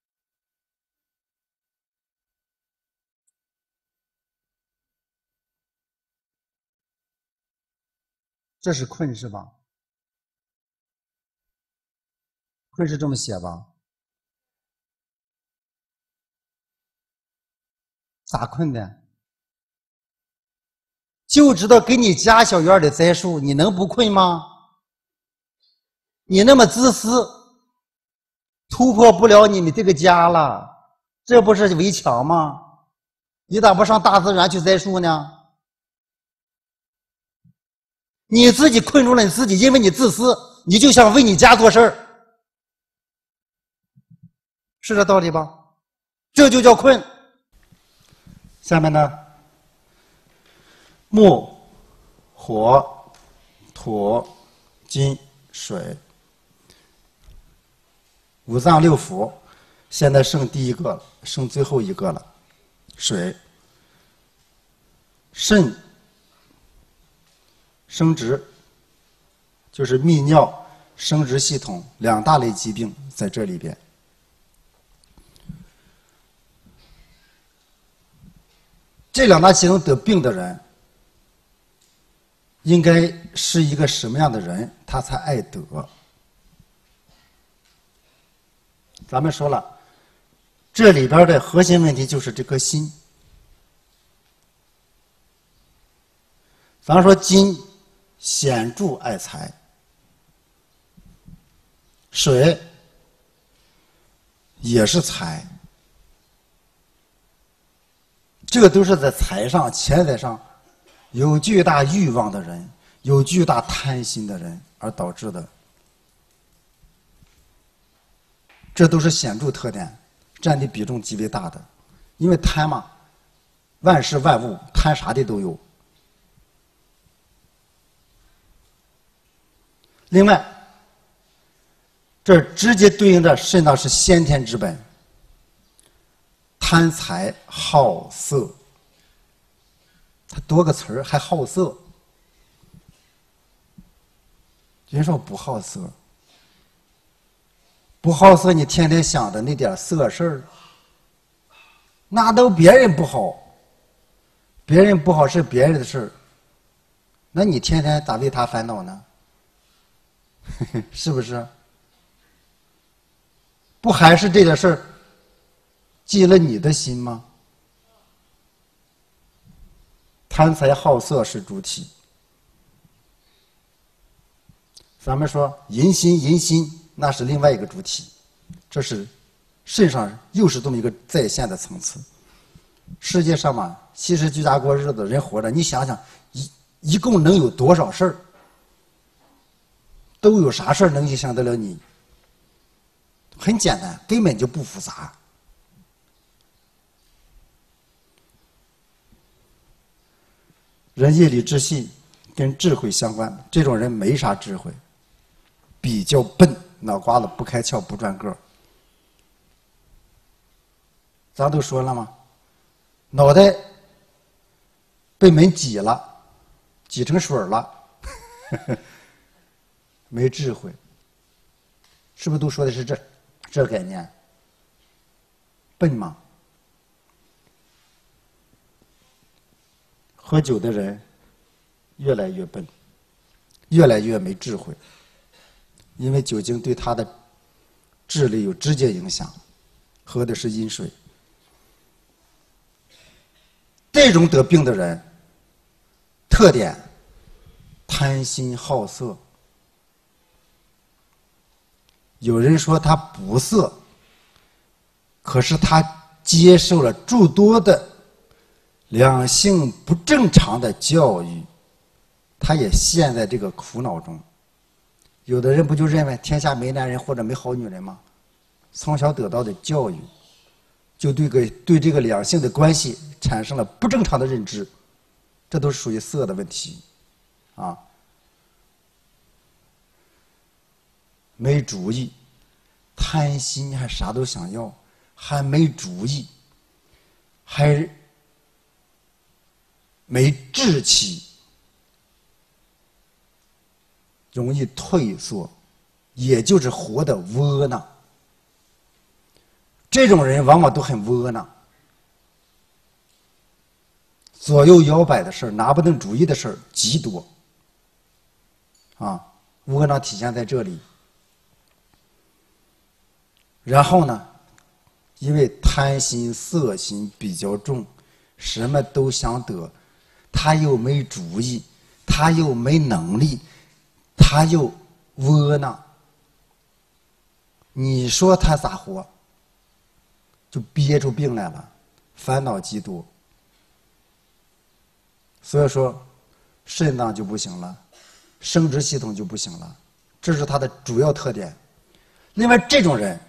这是困是吧？困是这么写吧？咋困的？就知道给你家小院里栽树，你能不困吗？你那么自私，突破不了你们这个家了，这不是围墙吗？你咋不上大自然去栽树呢？你自己困住了你自己，因为你自私，你就想为你家做事儿，是这道理吧？这就叫困。下面呢，木、火、土、金、水，五脏六腑，现在剩第一个了，剩最后一个了，水。肾生殖，就是泌尿生殖系统两大类疾病在这里边。这两大系统得病的人，应该是一个什么样的人，他才爱得？咱们说了，这里边的核心问题就是这颗心。咱说金显著爱财。水也是财，这个都是在财上、钱财上有巨大欲望的人，有巨大贪心的人而导致的。这都是显著特点，占的比重极为大的。因为贪嘛，万事万物贪啥的都有。另外，这直接对应着肾脏是先天之本，贪财好色。它多个词儿还好色，人说不好色，不好色，你天天想着那点色事儿，那都别人不好，别人不好是别人的事儿，那你天天咋为他烦恼呢？是不是？不还是这点事儿进了你的心吗？贪财好色是主体。咱们说淫心，淫心那是另外一个主体，这是肾上又是这么一个在线的层次。世界上嘛，其实居家过日子人活着，你想想，一一共能有多少事儿？都有啥事儿能影响得了你？很简单，根本就不复杂。人夜里之气跟智慧相关，这种人没啥智慧，比较笨，脑瓜子不开窍不转个。咱都说了吗？脑袋被门挤了，挤成水了，没智慧，是不是都说的是这这概念？笨吗？喝酒的人越来越笨，越来越没智慧，因为酒精对他的智力有直接影响，喝的是阴水。这种得病的人，特点贪心好色。有人说他不色，可是他接受了诸多的两性不正常的教育，他也陷在这个苦恼中。有的人不就认为天下没男人或者没好女人吗？从小得到的教育，就对个对这个两性的关系产生了不正常的认知，这都是属于色的问题，啊，没主意，贪心还啥都想要，还没主意，还没志气，容易退缩，也就是活得窝囊。这种人往往都很窝囊，左右摇摆的事儿，拿不定主意的事儿极多，啊，窝囊体现在这里。然后呢，因为贪心色心比较重，什么都想得，他又没主意，他又没能力，他又窝囊，你说他咋活？就憋出病来了，烦恼极多。所以说，肾脏就不行了，生殖系统就不行了，这是他的主要特点。另外，这种人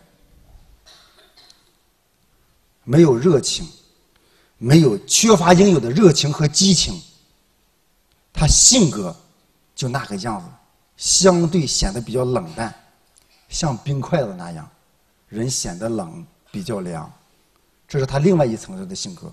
没有热情，没有缺乏应有的热情和激情，他性格就那个样子，相对显得比较冷淡，像冰块子那样，人显得冷，比较凉，这是他另外一层次的性格。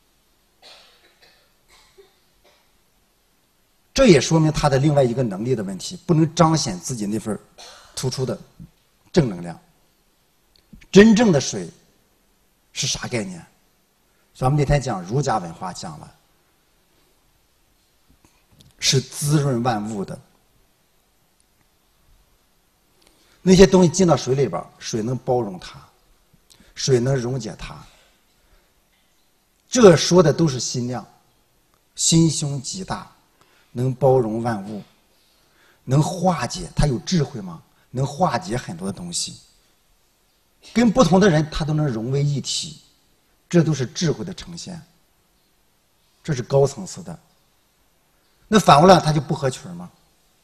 这也说明他的另外一个能力的问题，不能彰显自己那份突出的正能量。真正的水是啥概念？咱们那天讲儒家文化讲了，是滋润万物的。那些东西进到水里边，水能包容它，水能溶解它。这说的都是心量，心胸极大，能包容万物，
能化解，他有智慧吗？能化解很多的东西，跟不同的人他都能融为一体，这都是智慧的呈现，这是高层次的。那反过来他就不合群吗？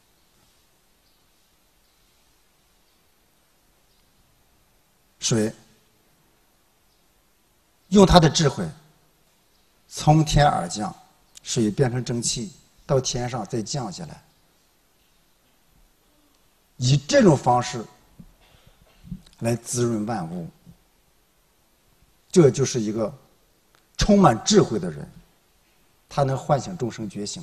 水用他的智慧从天而降，水变成蒸汽到天上再降下来，以这种方式来滋润万物，这就是一个充满智慧的人，他能唤醒众生觉醒，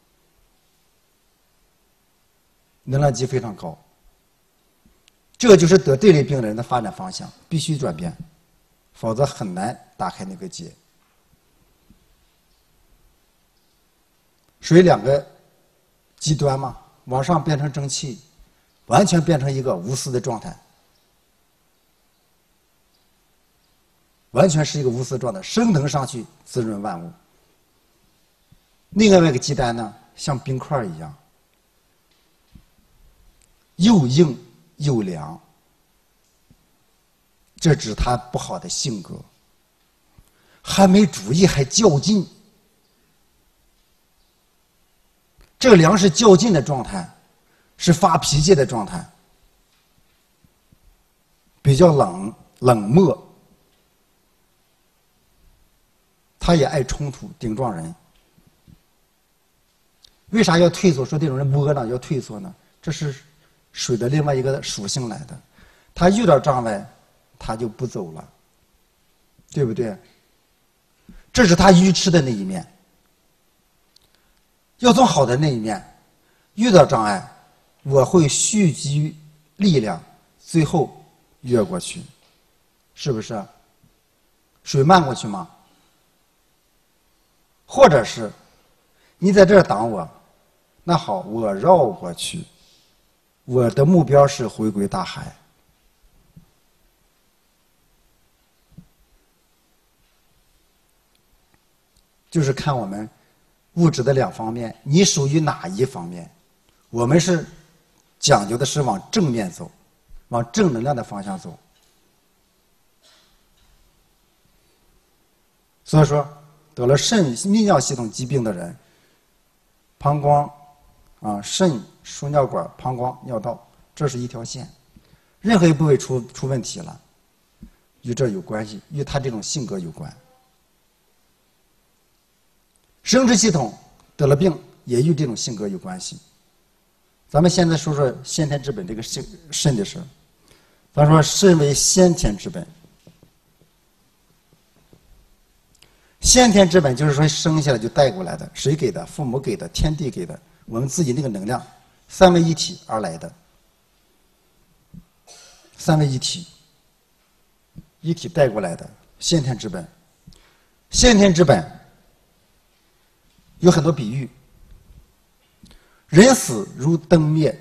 能量级非常高。这就是得这类病人的发展方向，必须转变，否则很难打开那个结。水两个极端嘛，往上变成蒸汽，完全变成一个无私的状态，完全是一个无私状态，升腾上去滋润万物。另外一个极端呢，像冰块一样，又硬又凉，这指他不好的性格，还没主意还较劲。这个凉是较劲的状态，是发脾气的状态，比较冷冷漠，他也爱冲突顶撞人。为啥要退缩？说这种人窝囊要退缩呢？这是水的另外一个属性来的，他遇到障碍他就不走了，对不对？这是他愚痴的那一面。要从好的那一面，遇到障碍我会蓄积力量，最后越过去，是不是？水漫过去吗？或者是你在这儿挡我，那好，我绕过去，我的目标是回归大海。就是看我们物质的两方面，你属于哪一方面？我们是讲究的是往正面走，往正能量的方向走。所以说，得了肾泌尿系统疾病的人，膀胱啊、肾、输尿管、膀胱、尿道，这是一条线，任何一部位出出问题了，与这有关系，与他这种性格有关。生殖系统得了病，也与这种性格有关系。咱们现在说说先天之本这个肾肾的事。咱说肾为先天之本，先天之本就是说生下来就带过来的，谁给的？父母给的，天地给的，我们自己那个能量，三位一体而来的。三位一体，一体带过来的先天之本。先天之本有很多比喻，人死如灯灭，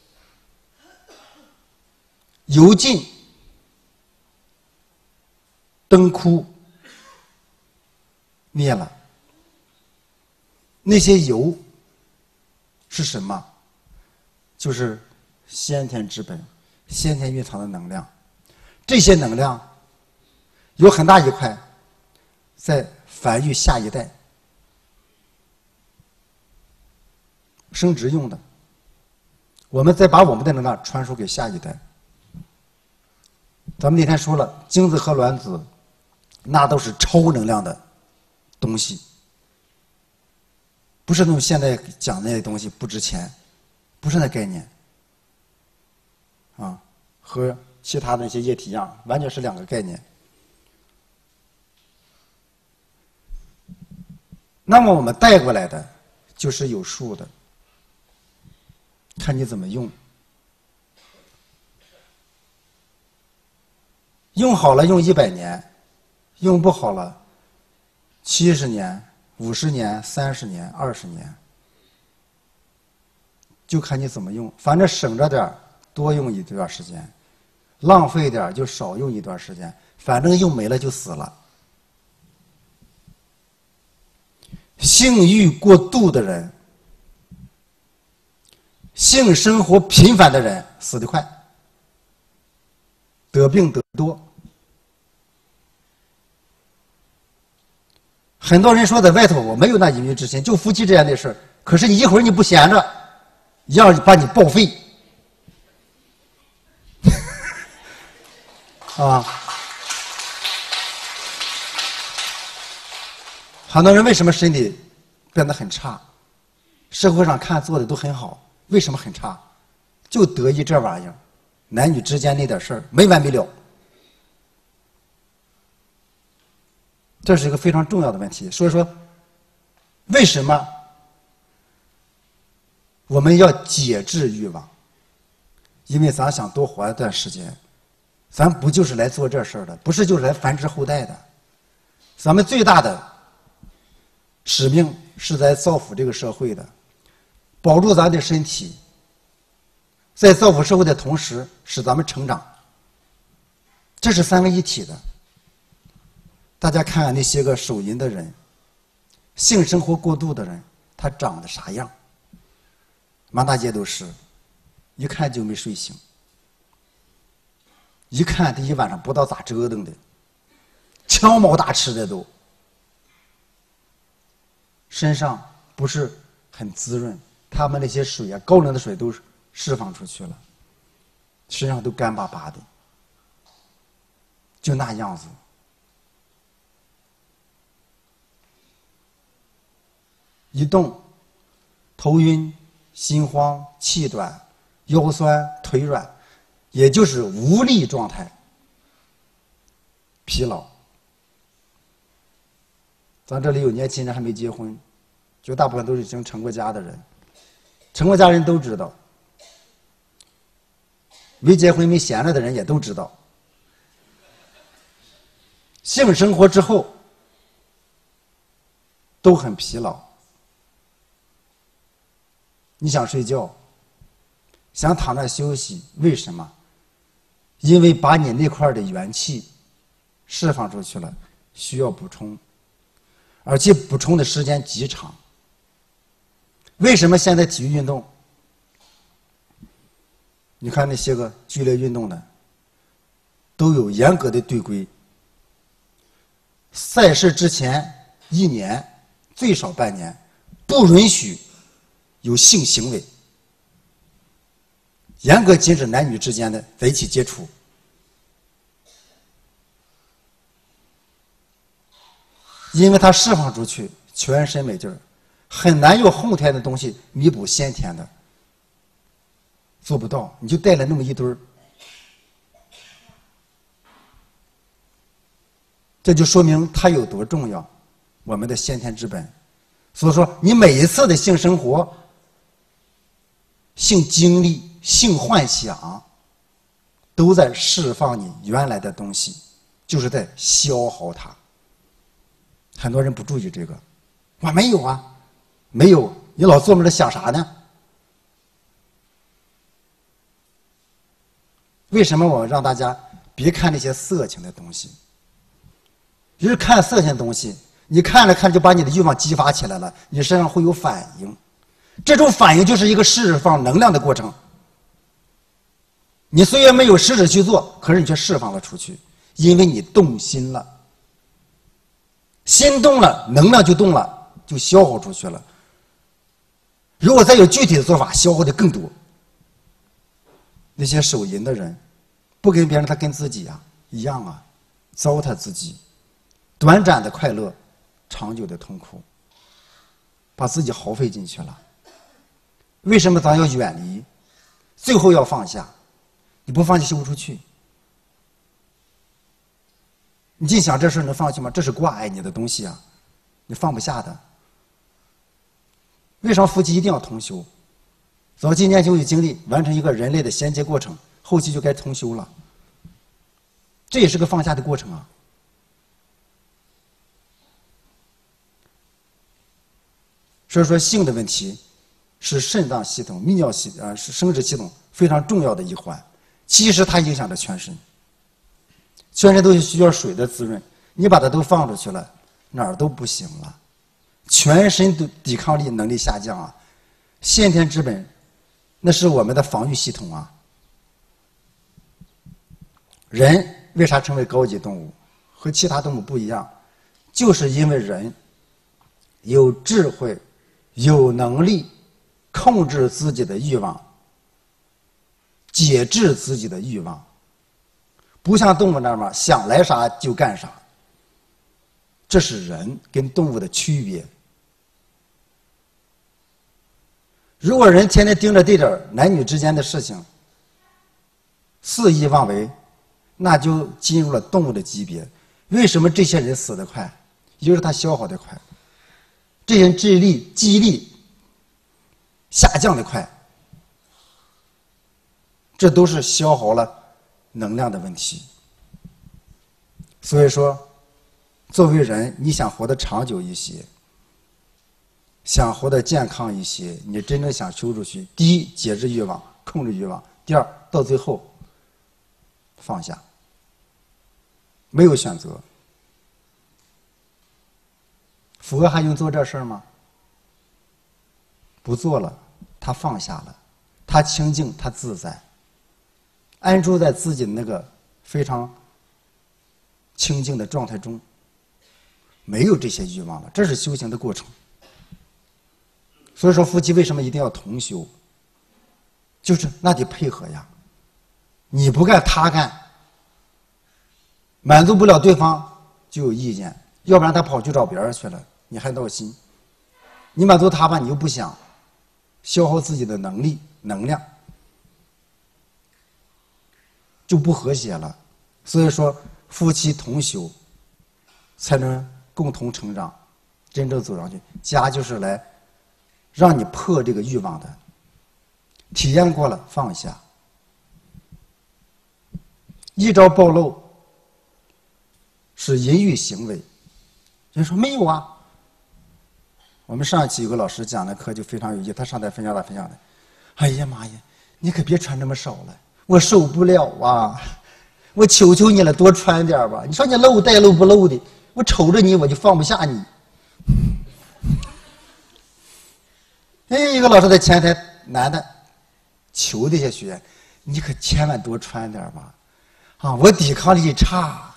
油尽灯枯灭了。那些油是什么？就是先天之本，先天蕴藏的能量。这些能量有很大一块在繁育下一代，生殖用的，我们再把我们的能量传输给下一代。咱们那天说了，精子和卵子那都是超能量的东西，不是那种现在讲那些东西不值钱，不是那概念啊，和其他的那些液体一样，完全是两个概念。那么我们带过来的就是有数的，看你怎么用。用好了用一百年，用不好了七十年、五十年、三十年、二十年，就看你怎么用。反正省着点多用一段时间，浪费点就少用一段时间，反正用没了就死了。性欲过度的人， 性生活频繁的人死得快，得病得多。很多人说在外头我没有那淫欲之心，就夫妻这样的事，可是你一会儿你不闲着，一样把你报废。啊，很多人为什么身体变得很差？社会上看做的都很好，为什么很差？就得意这玩意儿，男女之间那点事儿没完没了。这是一个非常重要的问题。所以说，为什么我们要节制欲望？因为咱想多活一段时间，咱不就是来做这事儿的，不是就是来繁殖后代的。咱们最大的使命是在造福这个社会的，保住咱的身体，在造福社会的同时使咱们成长，这是三位一体的。大家看看那些个手淫的人，性生活过度的人，他长得啥样？满大街都是，一看就没睡醒，一看这一晚上不知道咋折腾的，枪毛大吃的都，身上不是很滋润，他们那些水啊，高冷的水都释放出去了，身上都干巴巴的，就那样子。一动，头晕、心慌、气短、腰酸、腿软，也就是无力状态、疲劳。咱这里有年轻人还没结婚，绝大部分都是已经成过家的人。成过家人都知道，没结婚没闲着的人也都知道，性生活之后都很疲劳。你想睡觉，想躺那休息，为什么？因为把你那块的元气释放出去了，需要补充，而且补充的时间极长。为什么现在体育运动，你看那些个剧烈运动的，都有严格的队规，赛事之前一年最少半年不允许有性行为，严格禁止男女之间的在一起接触。因为它释放出去，全身没劲儿，很难用后天的东西弥补先天的，做不到，你就带了那么一堆儿，这就说明它有多重要，我们的先天之本。所以说，你每一次的性生活、性经历、性幻想，都在释放你原来的东西，就是在消耗它。很多人不注意这个，我没有啊，没有，你老做梦着想啥呢？为什么我让大家别看那些色情的东西？就是看色情的东西，你看着看着就把你的欲望激发起来了，你身上会有反应，这种反应就是一个释放能量的过程。你虽然没有实质去做，可是你却释放了出去，因为你动心了。心动了，能量就动了，就消耗出去了。如果再有具体的做法，消耗的更多。那些手淫的人，不跟别人，他跟自己啊一样啊，糟蹋自己，短暂的快乐，长久的痛苦，把自己耗费进去了。为什么咱要远离？最后要放下，你不放下，修不出去。你净想这事能放弃吗？这是挂碍你的东西啊，你放不下的。为什么夫妻一定要同修？早期年轻有经历，完成一个人类的衔接过程，后期就该同修了。这也是个放下的过程啊。所以说，性的问题是肾脏系统、泌尿系啊、呃、是生殖系统非常重要的一环。其实它影响着全身。全身都需要水的滋润，你把它都放出去了，哪儿都不行了，全身都抵抗力能力下降啊，先天之本那是我们的防御系统啊。人为啥成为高级动物？和其他动物不一样，就是因为人有智慧、有能力控制自己的欲望，节制自己的欲望，不像动物那么想来啥就干啥。这是人跟动物的区别。如果人天天盯着这点男女之间的事情，肆意妄为，那就进入了动物的级别。为什么这些人死得快？就是他消耗得快，这些人记忆力记忆力下降得快，这都是消耗了能量的问题。所以说，作为人，你想活得长久一些，想活得健康一些，你真正想修出去，第一，节制欲望，控制欲望；第二，到最后放下，没有选择。佛还用做这事儿吗？不做了，他放下了，他清净，他自在，安住在自己的那个非常清净的状态中，没有这些欲望了。这是修行的过程。所以说，夫妻为什么一定要同修？就是那得配合呀，你不干他干，满足不了对方就有意见，要不然他跑去找别人去了，你还闹心。你满足他吧，你又不想，消耗自己的能力能量，就不和谐了。所以说，夫妻同修，才能共同成长，真正走上去。家就是来让你破这个欲望的，体验过了放下，一朝暴露是淫欲行为。人说没有啊。我们上一期有个老师讲的课就非常有意思，他上台分享他分享的，哎呀妈呀，你可别穿这么少了，我受不了啊！我求求你了，多穿点吧。你说你露带露不露的，我瞅着你我就放不下你。哎，一个老师在前台，男的求这些学员，你可千万多穿点吧，啊，我抵抗力差，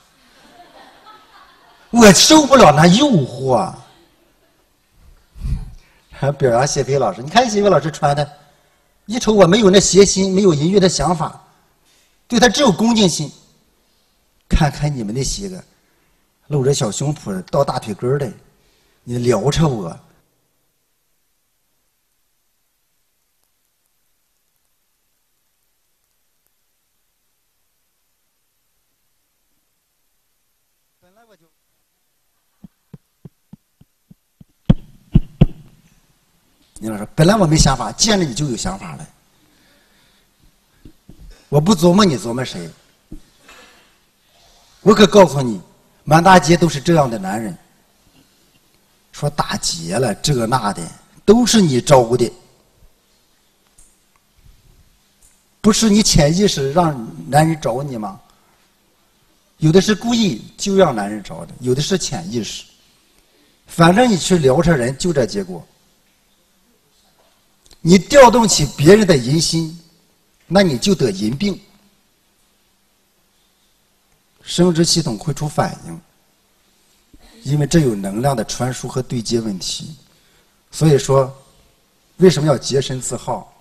我受不了那诱惑。还表扬谢飞老师，你看谢飞老师穿的，一瞅我没有那邪心，没有淫欲的想法，对他只有恭敬心。看看你们那些个露着小胸脯到大腿根的，你撩扯我。本来我就。你老师，本来我没想法，见着你就有想法了。我不琢磨你琢磨谁？我可告诉你，满大街都是这样的男人。说打劫了这那的，都是你招的，不是你潜意识让男人找你吗？有的是故意就让男人找的，有的是潜意识。反正你去撩扯人，就这结果。你调动起别人的淫心，那你就得淫病，生殖系统会出反应，因为这有能量的传输和对接问题。所以说，为什么要洁身自好？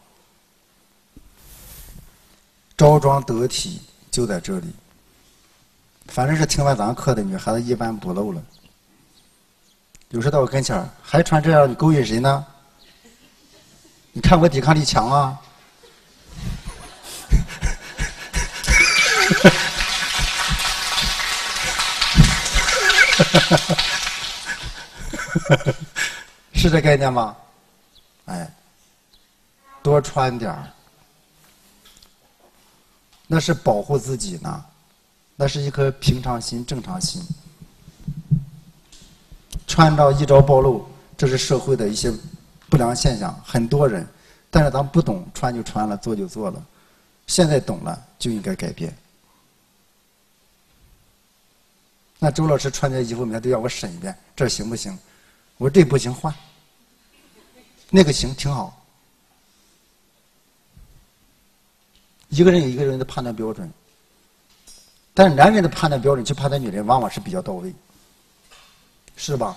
着装得体就在这里。反正是听完咱课的女孩子一般不漏了。有时到我跟前还穿这样，你勾引谁呢？你看我抵抗力强啊！是这概念吗？哎，多穿点儿，那是保护自己呢，那是一颗平常心、正常心。穿着一朝暴露，这是社会的一些不良现象，很多人，但是咱不懂，穿就穿了，做就做了。现在懂了，就应该改变。那周老师穿这衣服，每天都要我审一遍，这行不行？我说这不行，换。那个行，挺好。 一个人有一个人的判断标准，但是男人的判断标准去判断女人，往往是比较到位，是吧？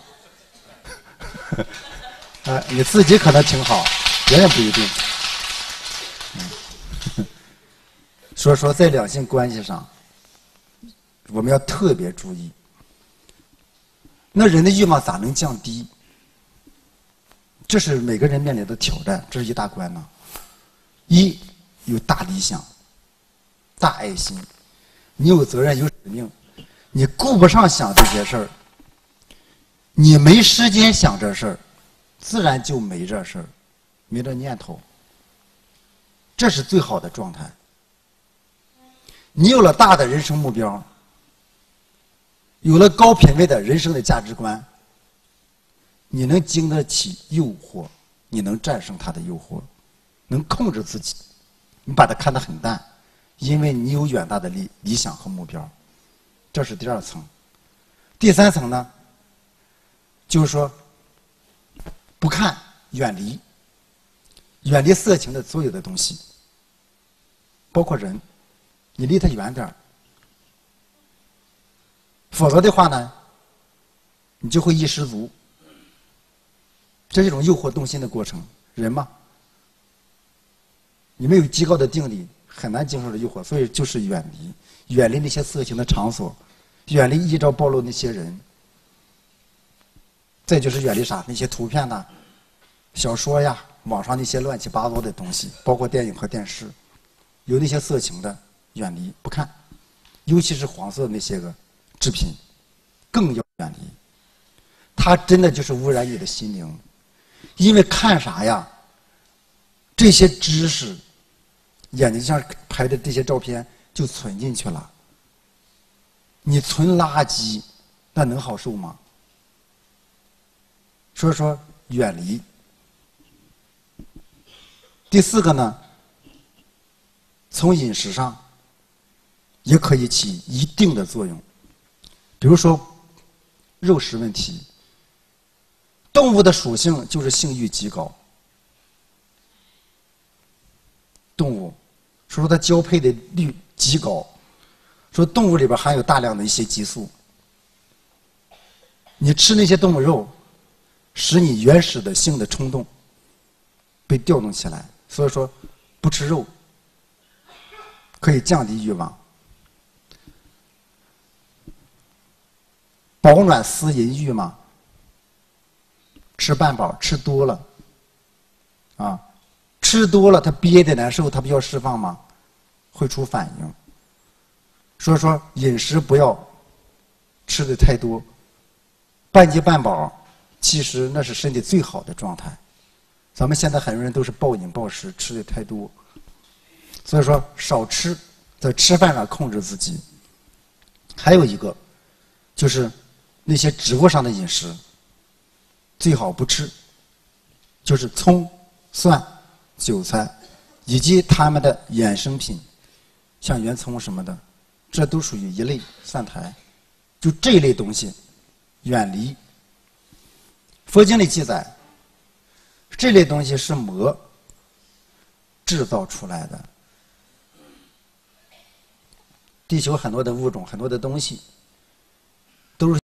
哎，你自己可能挺好，别人不一定。嗯、所以说，在两性关系上，我们要特别注意。那人的欲望咋能降低？这是每个人面临的挑战，这是一大关呢。一，有大理想、大爱心，你有责任、有使命，你顾不上想这些事儿，你没时间想这事儿，自然就没这事儿，没这念头。这是最好的状态。你有了大的人生目标，有了高品位的人生的价值观，你能经得起诱惑，你能战胜它的诱惑，能控制自己，你把它看得很淡，因为你有远大的理理想和目标。这是第二层。第三层呢，就是说不看，远离，远离色情的所有的东西，包括人，你离他远点儿，否则的话呢，你就会一失足。这是一种诱惑动心的过程。人嘛，你没有极高的定力，很难经受这诱惑，所以就是远离，远离那些色情的场所，远离一朝暴露那些人。再就是远离啥？那些图片呐、小说呀、网上那些乱七八糟的东西，包括电影和电视，有那些色情的，远离不看，尤其是黄色的那些个制品，更要远离。它真的就是污染你的心灵。因为看啥呀？这些知识，眼睛上拍的这些照片就存进去了。你存垃圾，那能好受吗？所以说，远离。第四个呢，从饮食上也可以起一定的作用。比如说，肉食问题。动物的属性就是性欲极高。动物说它交配的率极高，说动物里边含有大量的一些激素。你吃那些动物肉，使你原始的性的冲动被调动起来，所以说不吃肉可以降低欲望。饱暖思淫欲嘛。吃半饱，吃多了，啊，吃多了他憋得难受，他不要释放吗？会出反应。所以说饮食不要吃的太多，半饥半饱，其实那是身体最好的状态。咱们现在很多人都是暴饮暴食，吃的太多，所以说少吃，在吃饭上控制自己。还有一个就是那些植物上的饮食。最好不吃，就是葱、蒜、韭菜，以及它们的衍生品，像圆葱什么的，这都属于一类蒜苔。就这一类东西，远离。佛经里记载，这类东西是魔制造出来的。地球很多的物种，很多的东西。